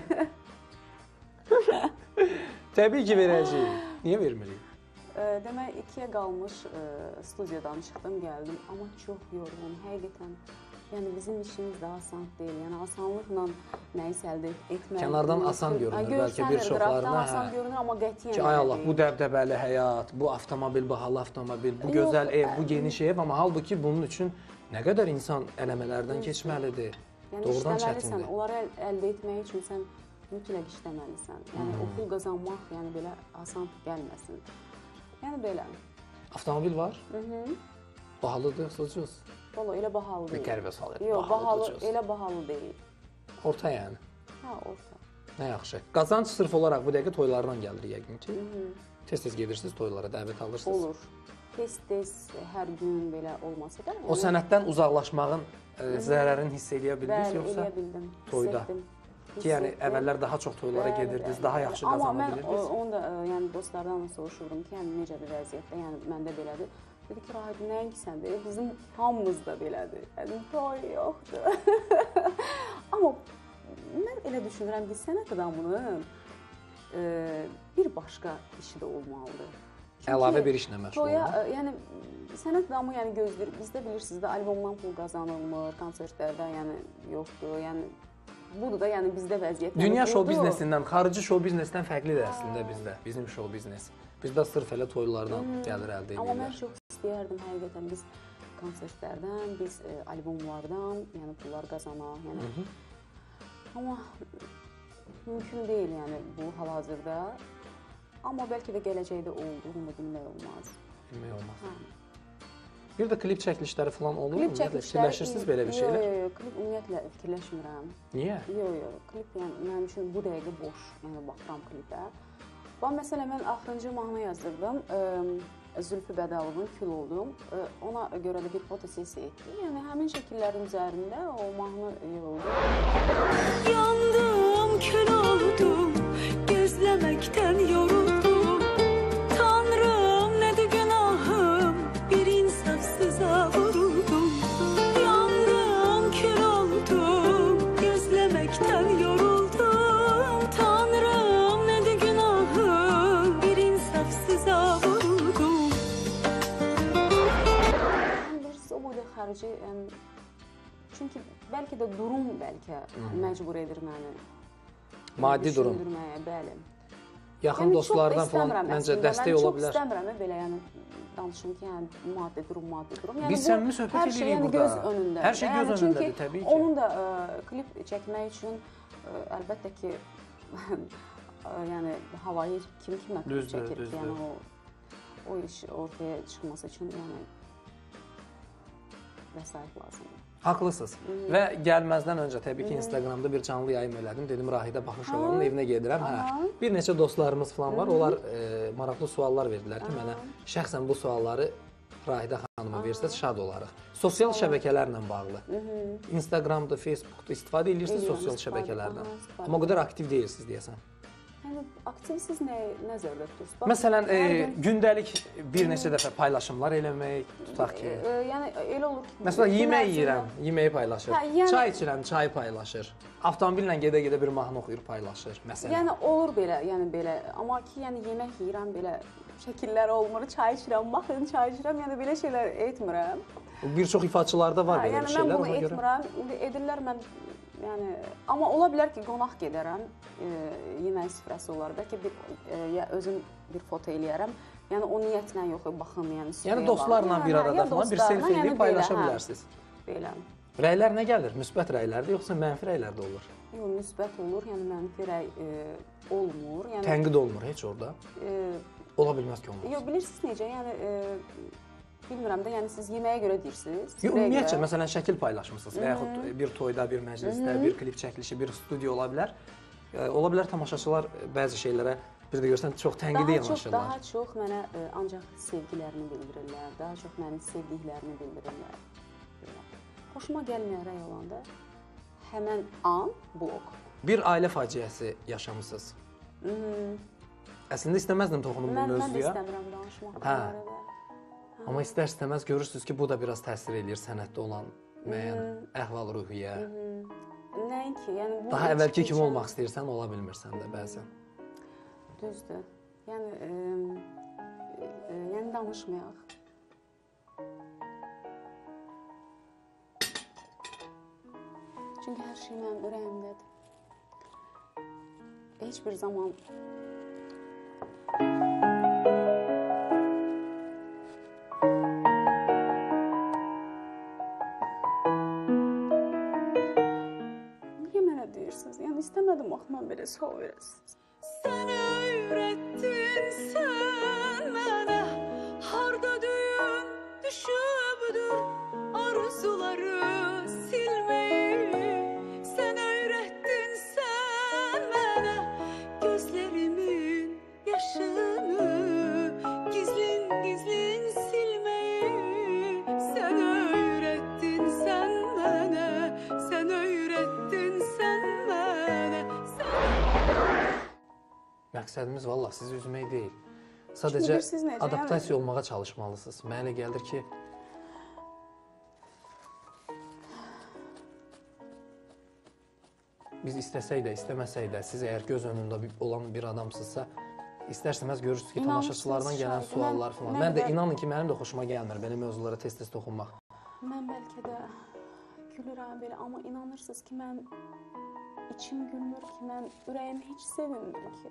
Təbii ki, verəcəyik. Niyə vermirik? Demək, ikiyə qalmış studiyadan çıxdım, gəldim, amma çox yorğun, həqiqətən. Yəni, bizim işimiz də asan deyil, yəni asanlıqla nəyisə əldə etmək. Kənardan asan görünür, bəlkə bir çoxlarına. Asan görünür, amma qətiyyən ki, ay Allah, bu dəbdəbəli həyat, bu avtomobil, bahalı avtomobil, bu gözəl ev, bu geniş ev, amma halbuki bunun üçün nə qədər insan eləmələrdən keçməlidir. Doğrudan çətindir. Onları əldə etmək üçün sən mütləq işləməlisən. Yəni, o pul qazanmaq, yəni belə asan gəlməsin. Yəni, belə. Avtomobil var? Bahalıdır, yoxsa ucuz? Valla, elə bahalı deyil. Bir qəribə salır. Yox, elə bahalı deyil. Orta yəni? Hə, orta. Nə yaxşı. Qazanc sırf olaraq bu dəqiqə toylardan gəlir yəqin ki. Tez-tez gedirsiniz toylara, dəvət alırsınız. Olur. Tez-tez, hər gün belə olmasa da. O sənətdən uzaqlaşmağın zərərini hiss edə bildiniz, yoxsa? Bəli, eləyə bildim. Toyda. Ki, yəni əvvəllər daha çox toylara gedirdiniz, daha yaxşı qazana bilirdiniz. Amma mən onu da, yəni dostlardan da soruşurdum ki, yəni necədir vəziyyətdə, yəni məndə belədir. Dedi ki, Rahid, nəyin ki sən deyir, bizim hamımız da belədir. Yəni, toy yoxdur. Amma mən elə düşünürəm ki, sənət adamının bir başqa işi də olmalıdır. Əlavə bir işlə məşğul olmaq. Yəni, sənət adamı yəni gözləyir. Bizdə bilirsiniz də, albomdan pul qazanılmır, konsertlərdə yəni yoxdur. Yəni, budur da, yəni bizdə vəziyyət. Dünya şou biznesindən, xarici şou biznesindən fərqlidir əslində bizdə, bizim şou biznes. Bizdə sırf elə toylardan gəlir əldə edirlər. Amma mən çox istəyərdim həqiqətən biz konsertlərdən, biz albomlardan, yəni pullar qazanaq. Amma mümkün deyil yəni bu hal-hazırda. Amma bəlkə də gələcəkdə olduğunu bilmək olmaz. Bilmək olmaz. Hə. Bir də klip çəkilişləri falan olur mu? Klip çəkilişləri... Fikirləşirsiniz belə bir şeylər? Yox, yox, klip ümumiyyətlə fikirləşmirəm. Niyə? Yox, yox, klip yəni mənim üçün bu dəqiqə boş, yəni baxıram klipə. Bax, məsələn, mən axırıncı mahnı yazdırdım, Zülfü Bədəlovun Kül oldum. Ona görə də bir fotosesiya etdik. Yəni, həmin şəkillərin üzərində o mahnı yığıldı. Yandım, kül oldum, gözləməkdən yoruldum. Tanrım, nədir günahım, bir insafsıza vuruldum. Yandım, kül oldum, gözləməkdən yoruldum. Tanrım, nədir günahım, bir insafsıza vuruldum. Birisi o boyda xarici, yəni, çünki bəlkə də durum bəlkə məcbur edir məni. Maddi durum. Düşündürməyə, bəli. Yaxın dostlardan falan məncə dəstək ola bilər. Mən çox istəmirəm belə, yəni danışım ki, yəni maddi durum, maddi durum. Biz səmimi söhbət edirik burada. Hər şey göz önündədir, təbii ki. Onun da klip çəkmək üçün əlbəttə ki, yəni havayı kim kimə klip çəkir ki, yəni o iş ortaya çıxması üçün yəni vəsait lazımdır. Haqlısınız. Və gəlməzdən öncə təbii ki, Instagramda bir canlı yayım elədim. Dedim, Rahidə Baxışovanın evinə gedirəm. Hə, bir neçə dostlarımız falan var. Onlar e, maraqlı suallar verdilər ki, mənə şəxsən bu sualları Rahidə xanıma versəz şad olarıq. Sosial şəbəkələrlə bağlı. Instagramda, Facebookda istifadə edirsiniz sosial şəbəkələrdən. Amma o qədər aktiv deyilsiniz deyəsən. Yəni, aktivsiz nə, nəzərdə tutursunuz? Məsələn, e, gündəlik bir neçə dəfə paylaşımlar eləmək, tutaq ki. E, yəni, elə olur ki... Məsələn, yemək yeyirəm, yeməyi paylaşır. Hə, yəni, çay içirəm, çayı paylaşır. Avtomobillə gedə-gedə bir mahnı oxuyur, paylaşır, məsələn. Yəni, olur belə, yəni belə. Amma ki, yəni, yemək yeyirəm, belə şəkillər olmur, çay içirəm, baxın, çay içirəm, yəni belə şeylər etmirəm. Bir çox ifaçılarda var hə, belə yəni, bir şeylər, ona görə. Yəni, mən bunu etmirəm, indi edirlər, mən... Yəni, amma ola bilər ki, qonaq gedərəm, e, yemək süfrəsi olar, bəlkə bir, e, ya özüm bir foto eləyərəm, yəni o niyyətlə yox, baxın, yəni süfrəyə Yəni dostlarla bir arada falan bir selfie eləyib yəni, paylaşa belə, bilərsiniz. Hə, belə. Rəylər nə gəlir? Müsbət rəylərdir, yoxsa mənfi rəylər də olur? Yox, müsbət olur, yəni mənfi rəy e, olmur. Yəni, tənqid olmur heç orada? E, Ola bilməz ki, olmaz. Yox, bilirsiniz necə, yəni... E, bilmirəm də, yəni siz yeməyə görə deyirsiniz. Yox, ümumiyyətcə, məsələn, şəkil paylaşmışsınız və yaxud bir toyda, bir məclisdə, bir klip çəkilişi, bir studiya ola bilər. Ola bilər tamaşaçılar bəzi şeylərə, bir də görsən, çox tənqidi yanaşırlar. Daha çox mənə ancaq sevgilərini bildirirlər, daha çox məni sevdiklərini bildirirlər. Xoşuma gəlməyən rəy olanda həmən an blok. Bir ailə faciəsi yaşamısınız. Əslində istəməzdim toxunum bu mövzuya. Mən də istəmirəm danışmaq bu barədə. Amma istər-istəməz görürsünüz ki, bu da biraz təsir edir sənətdə olan müəyyən əhval-ruhiyyə. Nəinki, yəni bu... Daha əvvəlki kimi olmaq istəyirsən, ola bilmirsən də bəzən. Düzdür. Yəni, yəni danışmayaq. Çünki hər şey mənim ürəyimdədir. Heç bir zaman... Yəni, istəmədim axı, mən belə sual verəsiniz. Sən öyrətdin sən mənə, harda düyün düşübdür, arzuları silməyi. Sən öyrətdin sən mənə, gözlərimin yaşını, gizlin-gizlin silməyi. Sən öyrətdin sən mənə, sən öyrətdin sən məqsədimiz valla sizi üzmək deyil. Sadəcə adaptasiya olmağa çalışmalısınız. Mənə elə gəlir ki, biz istəsək də, istəməsək də, siz əgər göz önündə olan bir adamsınızsa, istərsəməz görürsünüz ki, tamaşaçılardan gələn suallar falan. Mən də inanın ki, mənim də xoşuma gəlmir belə mövzulara tez-tez toxunmaq. Mən bəlkə də gülürəm belə, amma inanırsınız ki, mən içim gülmür ki, mən ürəyim heç sevinmir ki.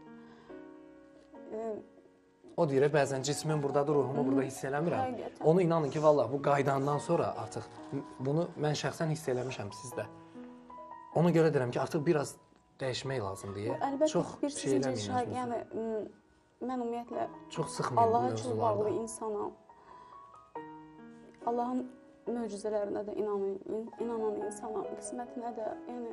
O deyir, bəzən cismin buradadır, ruhumu burada hiss eləmirəm. Onu inanın ki, valla bu qaydandan sonra artıq bunu mən şəxsən hiss eləmişəm sizdə. Ona görə deyirəm ki, artıq biraz dəyişmək lazımdır deyə. Əlbəttə Çox bir şey sizin eləməyin şahid, özünüzü. yəni m, mən ümumiyyətlə Çox sıxmayın bu Allaha çox bağlı mövzularda. insanam. Allahın möcüzələrinə də inanan, inanan insanam, qismətinə də, yəni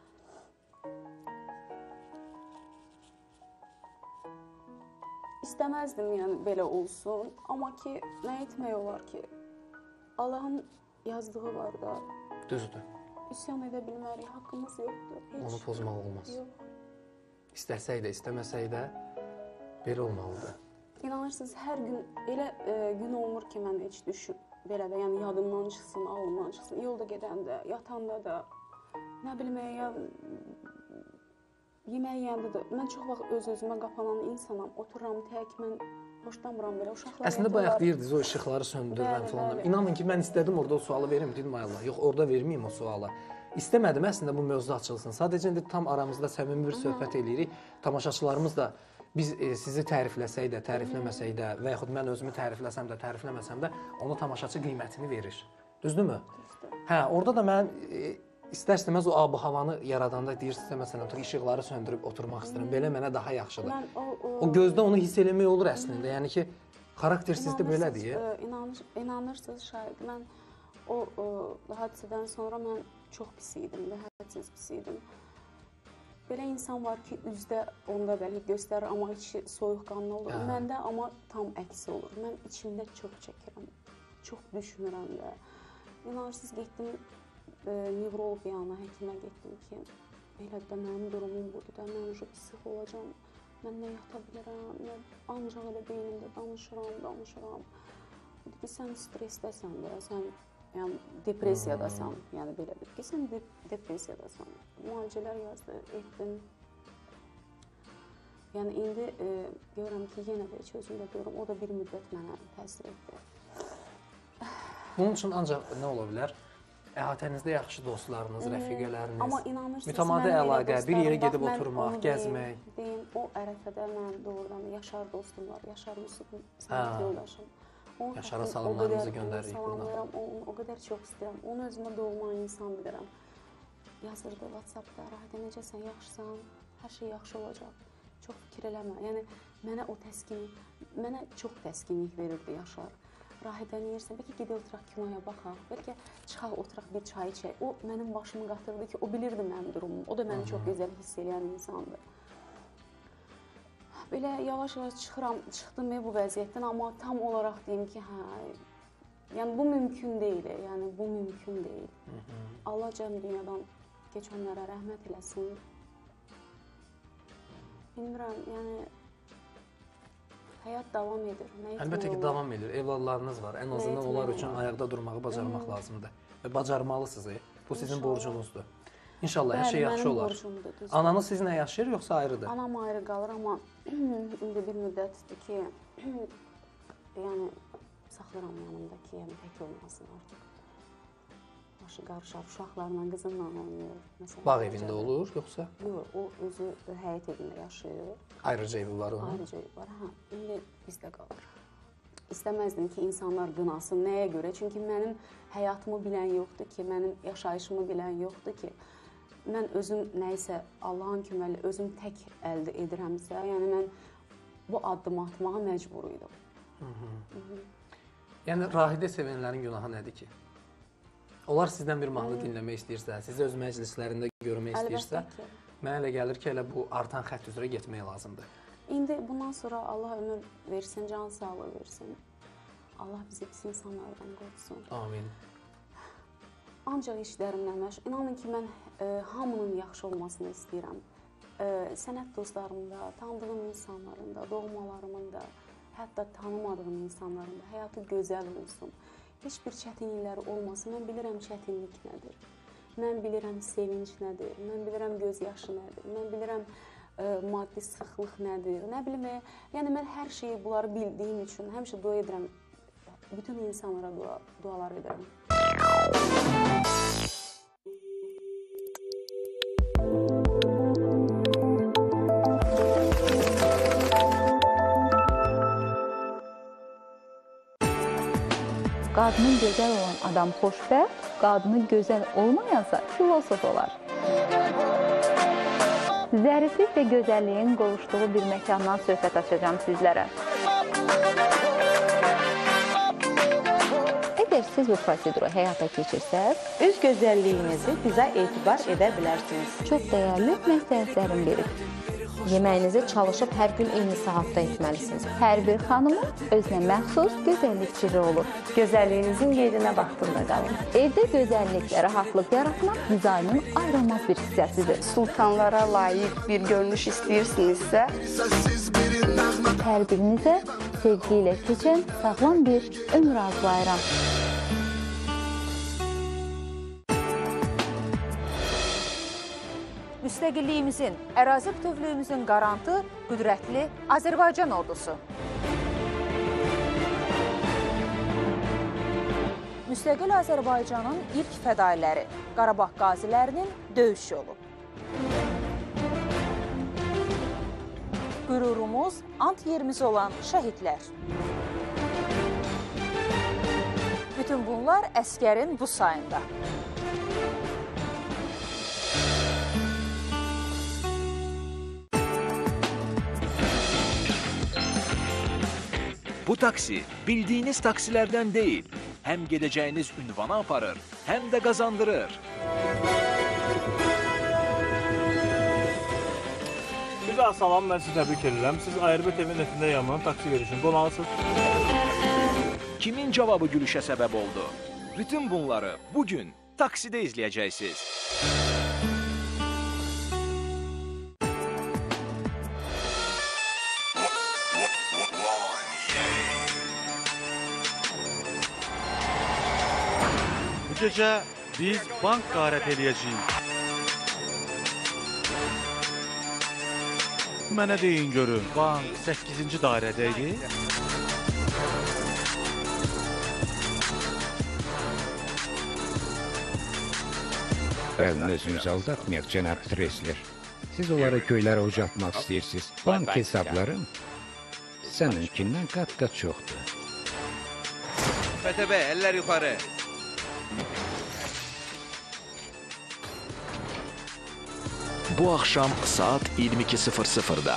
istəməzdim yəni belə olsun, amma ki nə etmək olar ki? Allahın yazdığı var da. Düzdür. İsyan edə bilmərik, haqqımız yoxdur. Heç. Onu pozmaq olmaz. Yox. İstəsək də, istəməsək də belə olmalıdır. İnanırsınız, hər gün elə e, gün olmur ki, mən heç düşün belə də, yəni yadımdan çıxsın, ağlımdan çıxsın, yolda gedəndə, yatanda da, nə bilmək, ya, yemək yeyəndə də, mən çox vaxt öz-özümə qapanan insanam, otururam tək, mən hoşlanmıram belə, uşaqlar Əslində bayaq deyirdiniz, o işıqları söndürürəm Bəli, falan. bəli. İnanın ki, mən istədim orada o sualı verim, dedim ay Allah, yox orada verməyim o sualı. İstəmədim əslində bu mövzu açılsın. Sadəcə indi tam aramızda səmimi bir söhbət eləyirik. Tamaşaçılarımız da biz e, sizi tərifləsək də, tərifləməsək də və yaxud mən özümü tərifləsəm də, tərifləməsəm də ona tamaşaçı qiymətini verir. Düzdürmü? Düzdür. Hə, orada da mən e, istər-istəməz o ab-havanı yaradanda deyirsinizsə, məsələn, işıqları söndürüb oturmaq istəyirəm. Belə mənə daha yaxşıdır. Mən o, o, O gözdə onu hiss eləmək olur əslində. Yəni ki, xarakter sizdə belədir. e, inanır, inanırsınız şahid, mən o, o hadisədən sonra mən çox pis idim, hədsiz pis idim. Belə insan var ki, üzdə onda belə göstərir, amma içi soyuqqanlı olur. Hə. Məndə amma tam əksi olur. Mən içimdə çox çəkirəm, çox düşünürəm də. İnanırsınız, getdim e, nevroloq yanına, həkimə getdim ki, belə də mənim durumum budur da, mən ucu psix olacam, mən nə yata bilirəm, nə ancaq elə beynimdə danışıram, danışıram. Dedi ki, sən stressdəsən də, sən yəni depressiyadasan, hmm. yəni belə bir ki, sən de depressiyadasan. Müalicələr yazdı, etdim. Yəni indi e, görürəm ki, yenə də çözümdə görürəm, o da bir müddət mənə təsir etdi. Bunun üçün ancaq nə ola bilər? Əhatənizdə yaxşı dostlarınız, hmm. rəfiqələriniz, Amma inanırsınız, mütəmadi əlaqə, bir yerə gedib bax, oturmaq, gəzmək. Deyim, deyim, o ərəfədə mən doğrudan Yaşar dostum var, Yaşar Yusuf sənət yoldaşım. Yaşara salamlarımızı göndəririk buradan. Salamlayıram, onu o qədər çox istəyirəm. Onu özümə doğma insan bilirəm. Yazırdı WhatsApp-da, Rahide necəsən, yaxşısan, hər şey yaxşı olacaq. Çox fikir eləmə. Yəni mənə o təskinlik, mənə çox təskinlik verirdi Yaşar. Rahide neyirsən, bəlkə gedək oturaq kinoya baxaq, bəlkə çıxaq oturaq bir çay içək. O mənim başımı qatırdı ki, o bilirdi mənim durumumu. O da məni çox gözəl hiss edən insandır. Belə yavaş-yavaş çıxıram, çıxdım bu vəziyyətdən, amma tam olaraq deyim ki, hə, yəni bu mümkün deyil, yəni bu mümkün deyil. Hı -hı. Allah cəm dünyadan keçənlərə rəhmət eləsin. Bilmirəm, yəni həyat davam edir. Nə etmək Əlbəttə ki, olur? davam edir. Evladlarınız var. Ən azından onlar üçün olur? ayaqda durmağı bacarmaq Hı -hı. lazımdır. Və bacarmalısınız. Bu sizin İnşallah. borcunuzdur. İnşallah hər Bəli, şey yaxşı mənim olar. borcumdur, düzdür. Ananız sizinlə yaşayır, yoxsa ayrıdır? Anam ayrı qalır, amma indi bir müddətdir ki, yəni saxlayıram yanımda ki, yəni tək olmasın artıq. Başı qarışar, uşaqlarla, qızımla oynayır. Məsələn, Bağ evində olur, yoxsa? Yox, o özü həyət evində yaşayır. Ayrıca evi var onun? Ayrıca evi var, hə. İndi bizdə qalır. İstəməzdim ki, insanlar qınasın. Nəyə görə? Çünki mənim həyatımı bilən yoxdur ki, mənim yaşayışımı bilən yoxdur ki, mən özüm nəyisə Allahın köməyi ilə özüm tək əldə edirəmsə, yəni mən bu addımı atmağa məcbur idim. Hı -hı. Hı -hı. Yəni Rahidə sevənlərin günahı nədir ki? Onlar sizdən bir mahnı Hı -hı. dinləmək istəyirsə, sizi öz məclislərində görmək istəyirsə, mənə elə gəlir ki, elə bu artan xətt üzrə getmək lazımdır. İndi bundan sonra Allah ömür versin, can sağlığı versin. Allah bizi pis insanlardan qorusun. Amin. Ancaq işlərimlə məşğul. İnanın ki, mən e, hamının yaxşı olmasını istəyirəm. E, sənət dostlarımda, tanıdığım insanlarında, doğmalarımın da, hətta tanımadığım insanların da həyatı gözəl olsun. Heç bir çətinlikləri olmasın. Mən bilirəm çətinlik nədir. Mən bilirəm sevinç nədir. Mən bilirəm göz yaşı nədir. Mən bilirəm e, maddi sıxlıq nədir. Nə bilim, e, yəni mən hər şeyi bunları bildiyim üçün həmişə dua edirəm. Bütün insanlara dua, dualar edirəm. Qadını gözəl olan adam xoşbəxt, qadını gözəl olmayansa filosof olar. Zəriflik və gözəlliyin qovuşduğu bir məkandan söhbət açacağım sizlərə. Əgər siz bu proseduru həyata keçirsəz, öz gözəlliyinizi bizə etibar edə bilərsiniz. Çox dəyərli məsləhətlərim verib. Yeməyinizi çalışıb hər gün eyni saatda etməlisiniz. Hər bir xanımın özünə məxsus gözəllik sirri olur. Gözəlliyinizin qeydinə vaxtında qalın. Evdə gözəlliklə rahatlıq yaratmaq dizaynın ayrılmaz bir hissəsidir. Sultanlara layiq bir görünüş istəyirsinizsə, hər birinizə sevgi ilə keçən sağlam bir ömür arzulayıram. Müstəqilliyimizin, ərazi bütövlüyümüzün qarantı qüdrətli Azərbaycan ordusu. Müstəqil Azərbaycanın ilk fədailəri, Qarabağ qazilərinin döyüş yolu. Qürurumuz, ant yerimiz olan şəhidlər. Bütün bunlar əskərin bu sayında. Bu taksi bildiyiniz taksilərdən deyil, həm gedəcəyiniz ünvana aparır, həm də qazandırır. Bir daha salam, mən sizi təbrik edirəm. Siz A R B T V netində yayımlanan taksi verişinin qonağısınız. Kimin cavabı gülüşə səbəb oldu? Bütün bunları bugün taksidə izləyəcəksiniz. Bu gecə biz bank qarət eləyəcəyik. Mənə deyin görün, bank səkkizinci dairədə idi. Əlini özünüzü aldatmayaq, cənab Tresler. Siz onlara köylərə ucatmaq istəyirsiniz. Bank hesablarım səninkindən qat-qat çoxdur. F T B, əllər yuxarı. Bu axşam saat iyirmi iki sıfır sıfırda.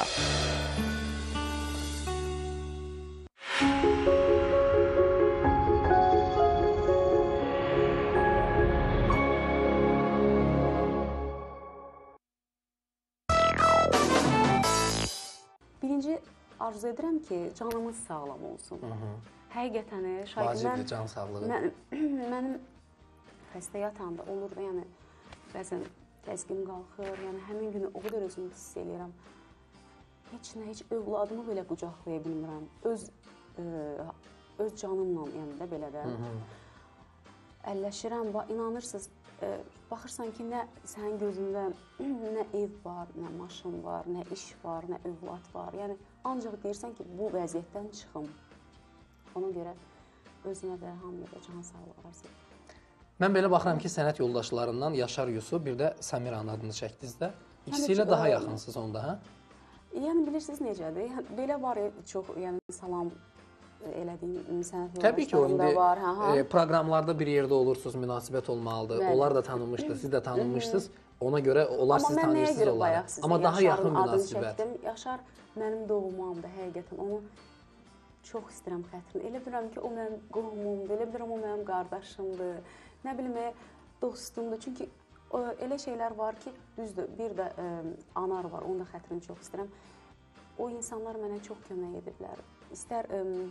Birinci arzu edirəm ki, canımız sağlam olsun. Həqiqətən, vacibdir can sağlığı. Mənim xəstə yatanda olur da, yəni bəzən təzqim qalxır, yəni həmin günü o qədər özümü hiss edirəm. Heç nə, heç övladımı belə qucaqlaya bilmirəm. Öz, ə, öz canımla, yəni də belə də. Əlləşirəm, inanırsınız, ə, baxırsan ki, nə sənin gözündə nə ev var, nə maşın var, nə iş var, nə övlad var. Yəni, ancaq deyirsən ki, bu vəziyyətdən çıxım. Ona görə özünə də, hamıya da can sağlığı arzu edirəm. Mən belə baxıram ki, sənət yoldaşlarından Yaşar Yusuf, bir də Səmiranın adını çəkdiniz də. İkisi ilə daha yaxınsınız onda, hə? Yəni, bilirsiniz necədir? Belə var, çox salam elədiyim sənət Təbii ki, o yoldaşlarım da var. indi proqramlarda bir yerdə olursunuz, münasibət olmalıdır. Onlar da tanınmışdır, siz də tanınmışsınız. Ona görə onlar siz tanıyırsınız onları. Amma daha yaxın münasibət. Yaşar mənim doğumamdır, həqiqətən. Onu çox istəyirəm xətrini. Elə bilirəm ki, o mənim qohumumdur, elə bilirəm o mənim qardaşımdır. Nə bilim, dostumdur. Çünki elə şeylər var ki, düzdür, bir də anar var, onun da xətrini çox istəyirəm. O insanlar mənə çox kömək ediblər. İstər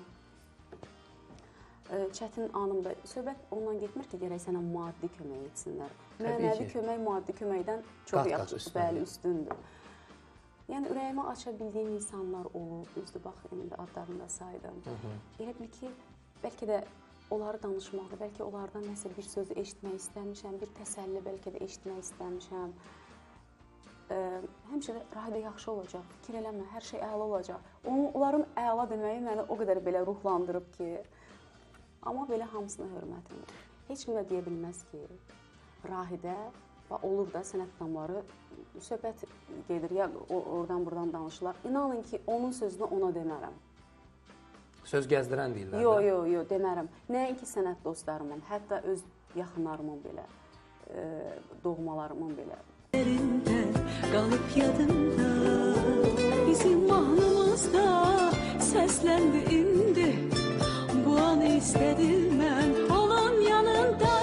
çətin anımda söhbət ondan getmir ki, gərək sənə maddi kömək etsinlər. Mənəvi kömək maddi köməkdən çox yaxşı, bəli, üstündür. Yəni, ürəyimi aça bildiyim insanlar olub, düzdür, bax, indi adlarını da saydım. Elə bil ki, bəlkə də onları danışmaqda, bəlkə onlardan nəsə bir sözü eşitmək istəmişəm, bir təsəlli bəlkə də eşitmək istəmişəm. Həmişə də Rahidə yaxşı olacaq, fikir eləmə, hər şey əla olacaq. Onların əla deməyi məni o qədər belə ruhlandırıb ki, amma belə hamısına hörmətim var. Heç kim də deyə bilməz ki, Rahidə olur da sənət adamları söhbət gedir, ya oradan-buradan danışırlar. İnanın ki, onun sözünü ona demərəm. Söz gəzdirən deyirlər də? Yox, yox, yox, demərəm. Nəinki sənət dostlarımın, hətta öz yaxınlarımın belə, doğmalarımın belə. qalıb yadımda. Bizim mahnımızda səsləndi indi. Bu an istədim mən olan yanında.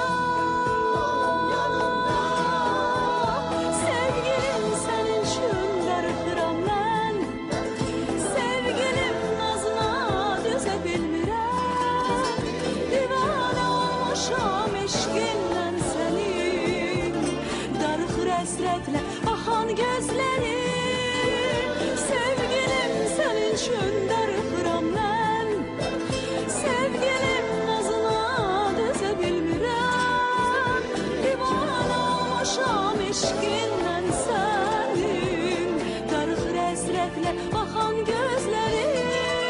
Sevgilim sənin üçün darıxıram mən. Sevgilim nazına dözə bilmirəm. Divanə olmuşam eşqindən sənin. Darıxır həsrətlə baxan gözlərim. Sevgilim sənin üçün darıxıram mən. Sevgilim nazına dözə bilmirəm. Divanə olmuşam eşqindən sənin. Darıxır həsrətlə baxan gözlərim.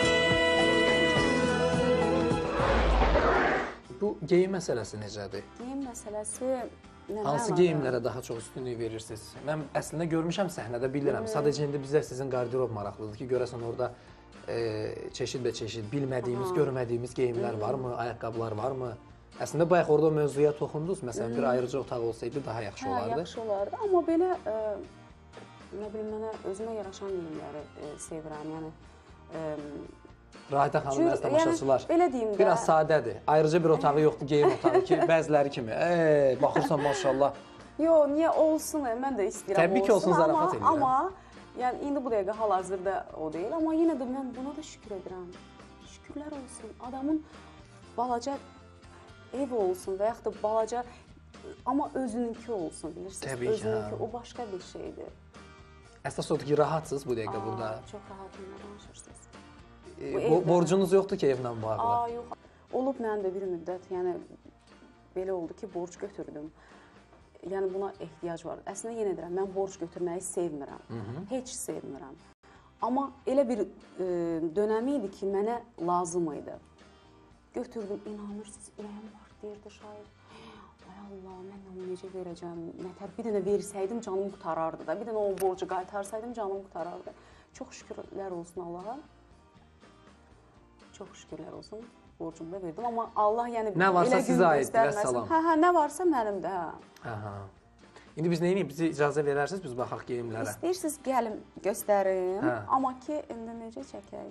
Bu geyim məsələsi necədir? Geyim məsələsi nələr Hansı var? geyimlərə daha çox üstünlük verirsiniz? Mən əslində görmüşəm səhnədə, bilirəm. Hmm. Sadəcə indi bizə sizin qardirob maraqlıdır ki, görəsən orada e, çeşid və çeşid bilmədiyimiz, Aha. görmədiyimiz geyimlər Hmm. varmı, ayaqqabılar varmı? Əslində bayaq orada mövzuya toxundunuz. Məsələn, bir Hmm. ayrıca otaq olsaydı daha yaxşı Hə, olardı. yaxşı olardı. Amma belə e, nə bilim mənə özümə yaraşan geyimləri e, sevirəm. Yəni e, Rahidə xanım, Cür- məz tamaşaçılar. yəni, belə deyim də- Biraz sadədir. Ayrıca bir otağı yoxdur, geyim otağı ki, bəziləri kimi. Ey, baxırsan maşallah. Yo, niyə olsun? e, Mən də istəyirəm Təbii ki, olsun, amma, zarafat edirəm. Amma yəni indi bu dəqiqə hal-hazırda o deyil, amma yenə də mən buna da şükür edirəm. Şükürlər olsun. Adamın balaca ev olsun və yaxud da balaca amma özününki olsun, bilirsiniz? Təbii ki, özününki hə. o başqa bir şeydir. Əsas odur ki, rahatsınız bu dəqiqə Aa, burada. Çox rahatım, nə danışırsınız? E, Bu bo evdə- borcunuz yoxdur ki, evlə bağlı. Aa, yox. Olub mənim də bir müddət, yəni belə oldu ki, borc götürdüm. Yəni buna ehtiyac var. Əslində yenə deyirəm, mən borc götürməyi sevmirəm. Hı -hı. Heç sevmirəm. Amma elə bir e, dönəmi idi ki, mənə lazım idi. Götürdüm, inanırsınız, ürəyim var, deyirdi şair. Ay Allah, mən onu necə verəcəm? Nətər bir dənə versəydim canım qutarardı da. Bir dənə o borcu qaytarsaydım canım qutarardı. Çox şükürlər olsun Allaha. Çox şükürlər olsun. Borcumu da verdim, amma Allah yəni Nə varsa elə gün sizə aiddir, göstərməsin. vəssalam. Hə, hə, nə varsa mənim də, hə. Aha. İndi biz nə edeyik? Bizi icazə verərsiniz, biz baxaq geyimlərə. İstəyirsiniz gəlim göstərim, Hə. amma ki indi necə çəkək?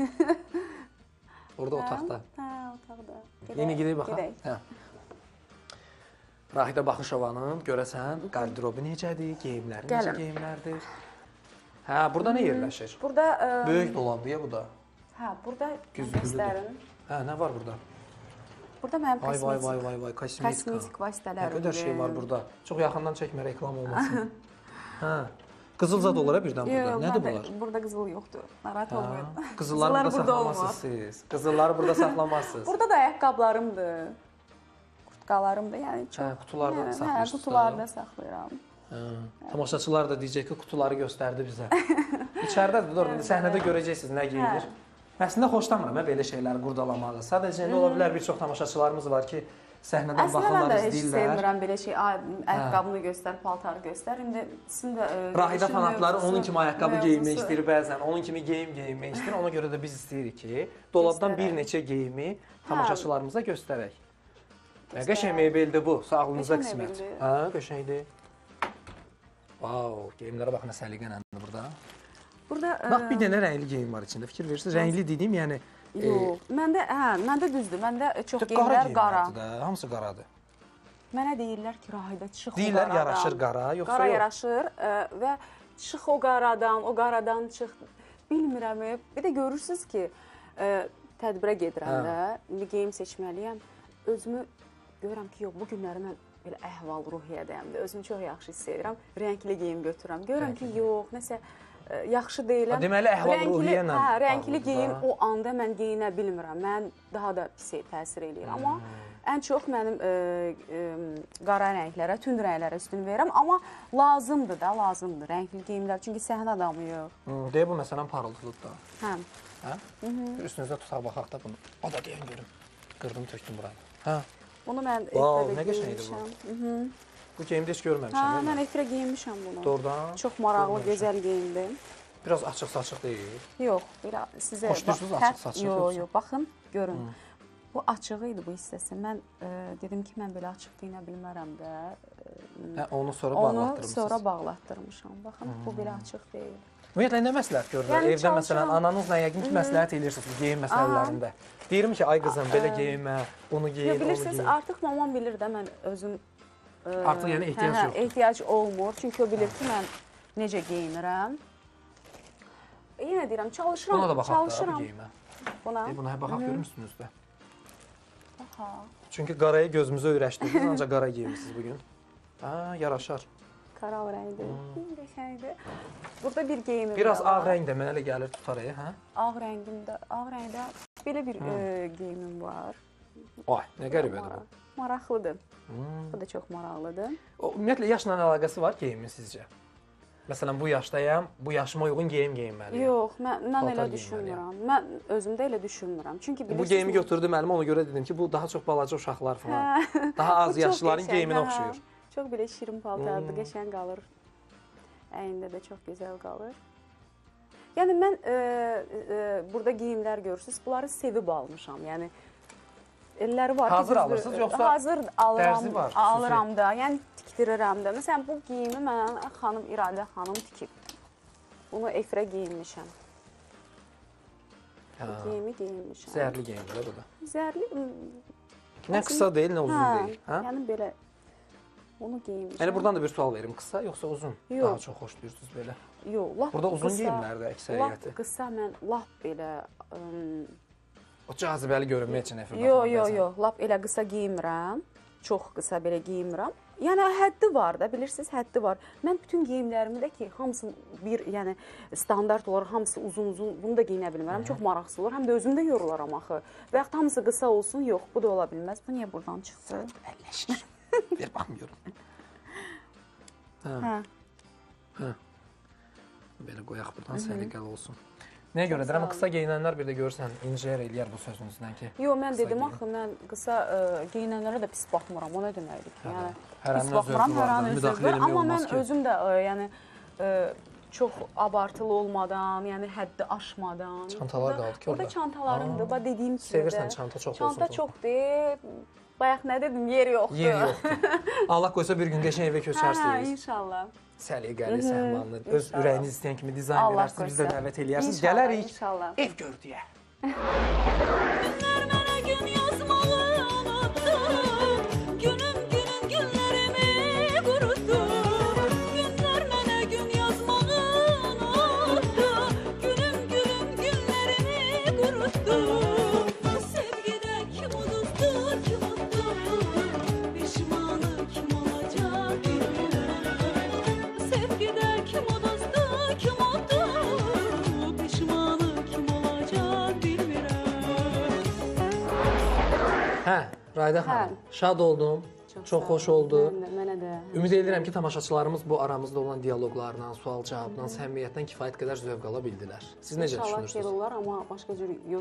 Orada Hə? otaqda. Hə, otaqda. Yeni gedək baxaq. Gedək. Hə. Rahidə Baxışovanın görəsən qardirobu necədir, geyimləri necə Gəlin. geyimlərdir? Hə, burada nə yerləşir? Burada ə, Böyük dolabdır ya bu da. Hə, burada Güzgülüdür. göstərim. Hə, nə var burada? Burada mənim Vay vay kosmetik. vay vay vay, kosmetika. Kosmetik vasitələr. Nə qədər şey var burada. Çox yaxından çəkmə, reklam olmasın. Hə. Qızılzad olar birdən burada. Yox, Nədir məndə- bunlar? Burada qızıl yoxdur. Narahat Hə. olmayın. Qızılları burada saxlamazsınız siz. Qızılları burada saxlamazsınız. Burada da ayaqqabılarımdır. Qurtqalarımdır. Yəni çox. Hə, qutularda Hə, saxlayırsınız Hə, da. qutularda saxlayıram. Hə. Tamaşaçılar da deyəcək ki, qutuları göstərdi bizə. İçəridədir, orada səhnədə görəcəksiniz nə geyilir. Əslində xoşlamıram mən belə şeyləri qurdalamağı. Sadəcə indi ola bilər bir çox tamaşaçılarımız var ki, səhnədən Əslində mən baxırlar, də heç izləyirlər. sevmirəm belə şey. Ay, ayaqqabını göstər, paltarı göstər. İndi sizin də e, Rahidə işin fanatları mövzusu- onun kimi ayaqqabı mövzusu- geyinmək istəyir bəzən, onun kimi geyim geyinmək istəyir. Ona görə də biz istəyirik ki, dolabdan bir Göstərək. neçə geyimi tamaşaçılarımıza göstərək. Nə Göstərək. qəşəng mebeldir bu, sağlığınıza Qəşəng qismət. mebeldir. Hə, qəşəngdir. Vau, geyimlərə bax nə səliqə ilə burada. Burada Bax ə, bir dənə rəngli geyim var içində. Fikir verirsiniz, rəngli dediyim, yəni e, Yox, məndə hə, məndə düzdür. Məndə çox qara geyimlər qara. geyimlərdir də, hamısı qaradır. Mənə deyirlər ki, Rahidə çıx o Deyirlər qaradan. yaraşır qara, yoxsa Qara yox? yaraşır ə, və çıx o qaradan, o qaradan çıx. Bilmirəm. Bir də görürsüz ki, ə, tədbirə gedirəm Hə. də, indi geyim seçməliyəm. Özümü görürəm ki, yox, bu günləri mən belə əhval ruhiyyədəyəm də. Özümü çox yaxşı hiss edirəm. Rəngli geyim götürürəm. Görürəm ki, yox, nəsə ə, yaxşı deyiləm. Ha, deməli, əhval-ruhiyyə ilə Hə, rəngli bağlıdır geyim da. o anda mən geyinə bilmirəm. Mən daha da pis təsir eləyir. Amma ən çox mənim ə, ə, qara rənglərə, tünd rənglərə üstün verirəm. Amma lazımdır da, lazımdır rəngli geyimlər. Çünki səhnə adamıyıq. Deyə bu məsələn parıltıdır da. Hə. Hə? Bir üstünüzə tutaq baxaq da bunu. O da deyən görüm. Qırdım, tökdüm buranı. Hə. Bunu mən Vau, efirə nə qəşəngdir bu. geyinmişəm. Bu geyimdə heç görməmişəm. Hə, değil mi? mən efirə geyinmişəm bunu. Doğrudan? Çox maraqlı, Görməmişəm. gözəl geyimdir. Biraz açıq-saçıq deyil. Yox, belə sizə Xoşlayırsınız bax- açıq-saçıq Yox, yoxsa? yox, baxın, görün. Bu açığı idi bu hissəsi. Mən e, dedim ki, mən belə açıq geyinə bilmərəm də. E, hə, onu sonra onu bağlatdırmışsınız. sonra bağlatdırmışam. Baxın, hmm. bu belə açıq deyil. Ümumiyyətlə, nə məsləhət görürlər? Yəni, evdə məsələn, ananızla yəqin ki, məsləhət edirsiniz bu geyim məsələlərində. Deyirəm ki, ay qızım, belə geyinmə, bunu giyin, onu giyin. Bilirsiniz, artıq mamam bilir də mən özüm... E, artıq yəni ehtiyac hə, yoxdur. Ehtiyac olmur, çünki o bilir ki, mən necə geyinirəm. Yenə deyirəm, çalışıram, buna da baxaq çalışıram. Da, bu geyimə. Buna? E, buna baxaq, görmürsünüz də. Aha. Çünki qarayı gözümüzə öyrəşdirdiniz, ancaq qara geymişsiniz bugün. Ha, yaraşar. Karal rəngdir, qəşəngdir. Burada bir geyimim Biraz var. ağ rəng də mənə elə gəlir tutar, hə? Ağ rəngimdə, ağ rəngdə belə bir e, geyimim var. Ay, nə qəribədir bu. Maraqlıdır. Hmm. Bu da çox maraqlıdır. O, ümumiyyətlə, yaşla əlaqəsi var geyimin sizcə? Məsələn, bu yaşdayam, bu yaşıma uyğun geyim geyinməliyim. Yox, mən, mən elə düşünmürəm. Mən özümdə elə düşünmürəm. Çünki bu geyimi götürdüm əlimə, ona görə dedim ki, bu daha çox balaca uşaqlar falan, daha az yaşlıların geyiminə oxşuyur. Çox belə şirin paltardır, hmm. qəşəng qalır. Əynində də çox gözəl qalır. Yəni, mən e, e, burada geyimlər görürsünüz, bunları sevib almışam. Yəni, elləri var ki, hazır alırsınız, yoxsa hazır alıram, var, alıram da, yəni tikdirirəm də. Məsələn, bu geyimi mən xanım İradə xanım tikib. Bunu efirə geyinmişəm. Ha. Bu geyimi geyinmişəm. Zərli geyimdir bu da. Zərli. Nə qısa deyil, nə uzun hə, deyil. Hə? Yəni belə onu geyinmişəm. Yəni buradan da bir sual verim. Qısa yoxsa uzun? Yox. Daha çox xoşlayırsınız belə. Yox, lap burada uzun qısa, geyimlərdə əksəriyyəti. Lap qısa mən lap belə ım, o cazibəli görünmək üçün efir baxmaq. Yox, yox, yox, lap elə qısa geyinmirəm. Çox qısa belə geyinmirəm. Yəni həddi var da, bilirsiniz, həddi var. Mən bütün geyimlərimi də ki, hamısı bir, yəni standart olaraq hamısı uzun-uzun, bunu da geyinə bilmərəm. Çox maraqsız olur. Həm də özüm də yorularam axı. Və yaxud hamısı qısa olsun, yox, bu da ola bilməz. Bu niyə buradan çıxdı? Əlləşir. Bir baxmıyorum. Hə. Hə. Hə. Belə qoyaq buradan səliqəli olsun. Nəyə görə deyirəm, qısa geyinənlər bir də görürsən, incəyər eləyər bu sözünüzdən ki. Yox, mən dedim axı, mən qısa geyinənlərə də pis baxmıram, o nə deməkdir ki? Yəni, pis baxmıram, hər an özü var, amma mən özüm də, yəni, çox abartılı olmadan, yəni həddi aşmadan. Çantalar qaldı ki, orada. Orada çantalarımdır, bax dediyim kimi də. Sevirsən çanta çox olsun. Çanta çoxdur, bayaq nə dedim, yer yoxdur. Yer yoxdur. Allah qoysa bir gün qəşəng evə köçərsiniz. Hə, inşallah. Səliqəli, səhmanlı, öz ürəyiniz istəyən kimi dizayn edərsiniz, biz də dəvət eləyərsiniz. Gələrik, ev gördüyə. Günlər mənə gün yazmağı unutdu, günüm günün günlərimi qurutdu. Günlər mənə gün yazmağı unutdu, günüm günün günlərimi qurutdu. Sevgidə kim uduzdu, kim uddu, pişmanı kim olacaq bilmirəm. Sevgidə kim uduzdu, kim uddu, pişmanı kim olacaq bilmirəm. Hə, Rayda xanım, şad oldum, çox xoş oldu. Mənə də. Ümid edirəm ki, tamaşaçılarımız bu aramızda olan dialoqlardan, sual-cavabdan, səmimiyyətdən kifayət qədər zövq ala bildilər. Siz necə düşünürsünüz? İnşallah ki, olar, amma başqa cür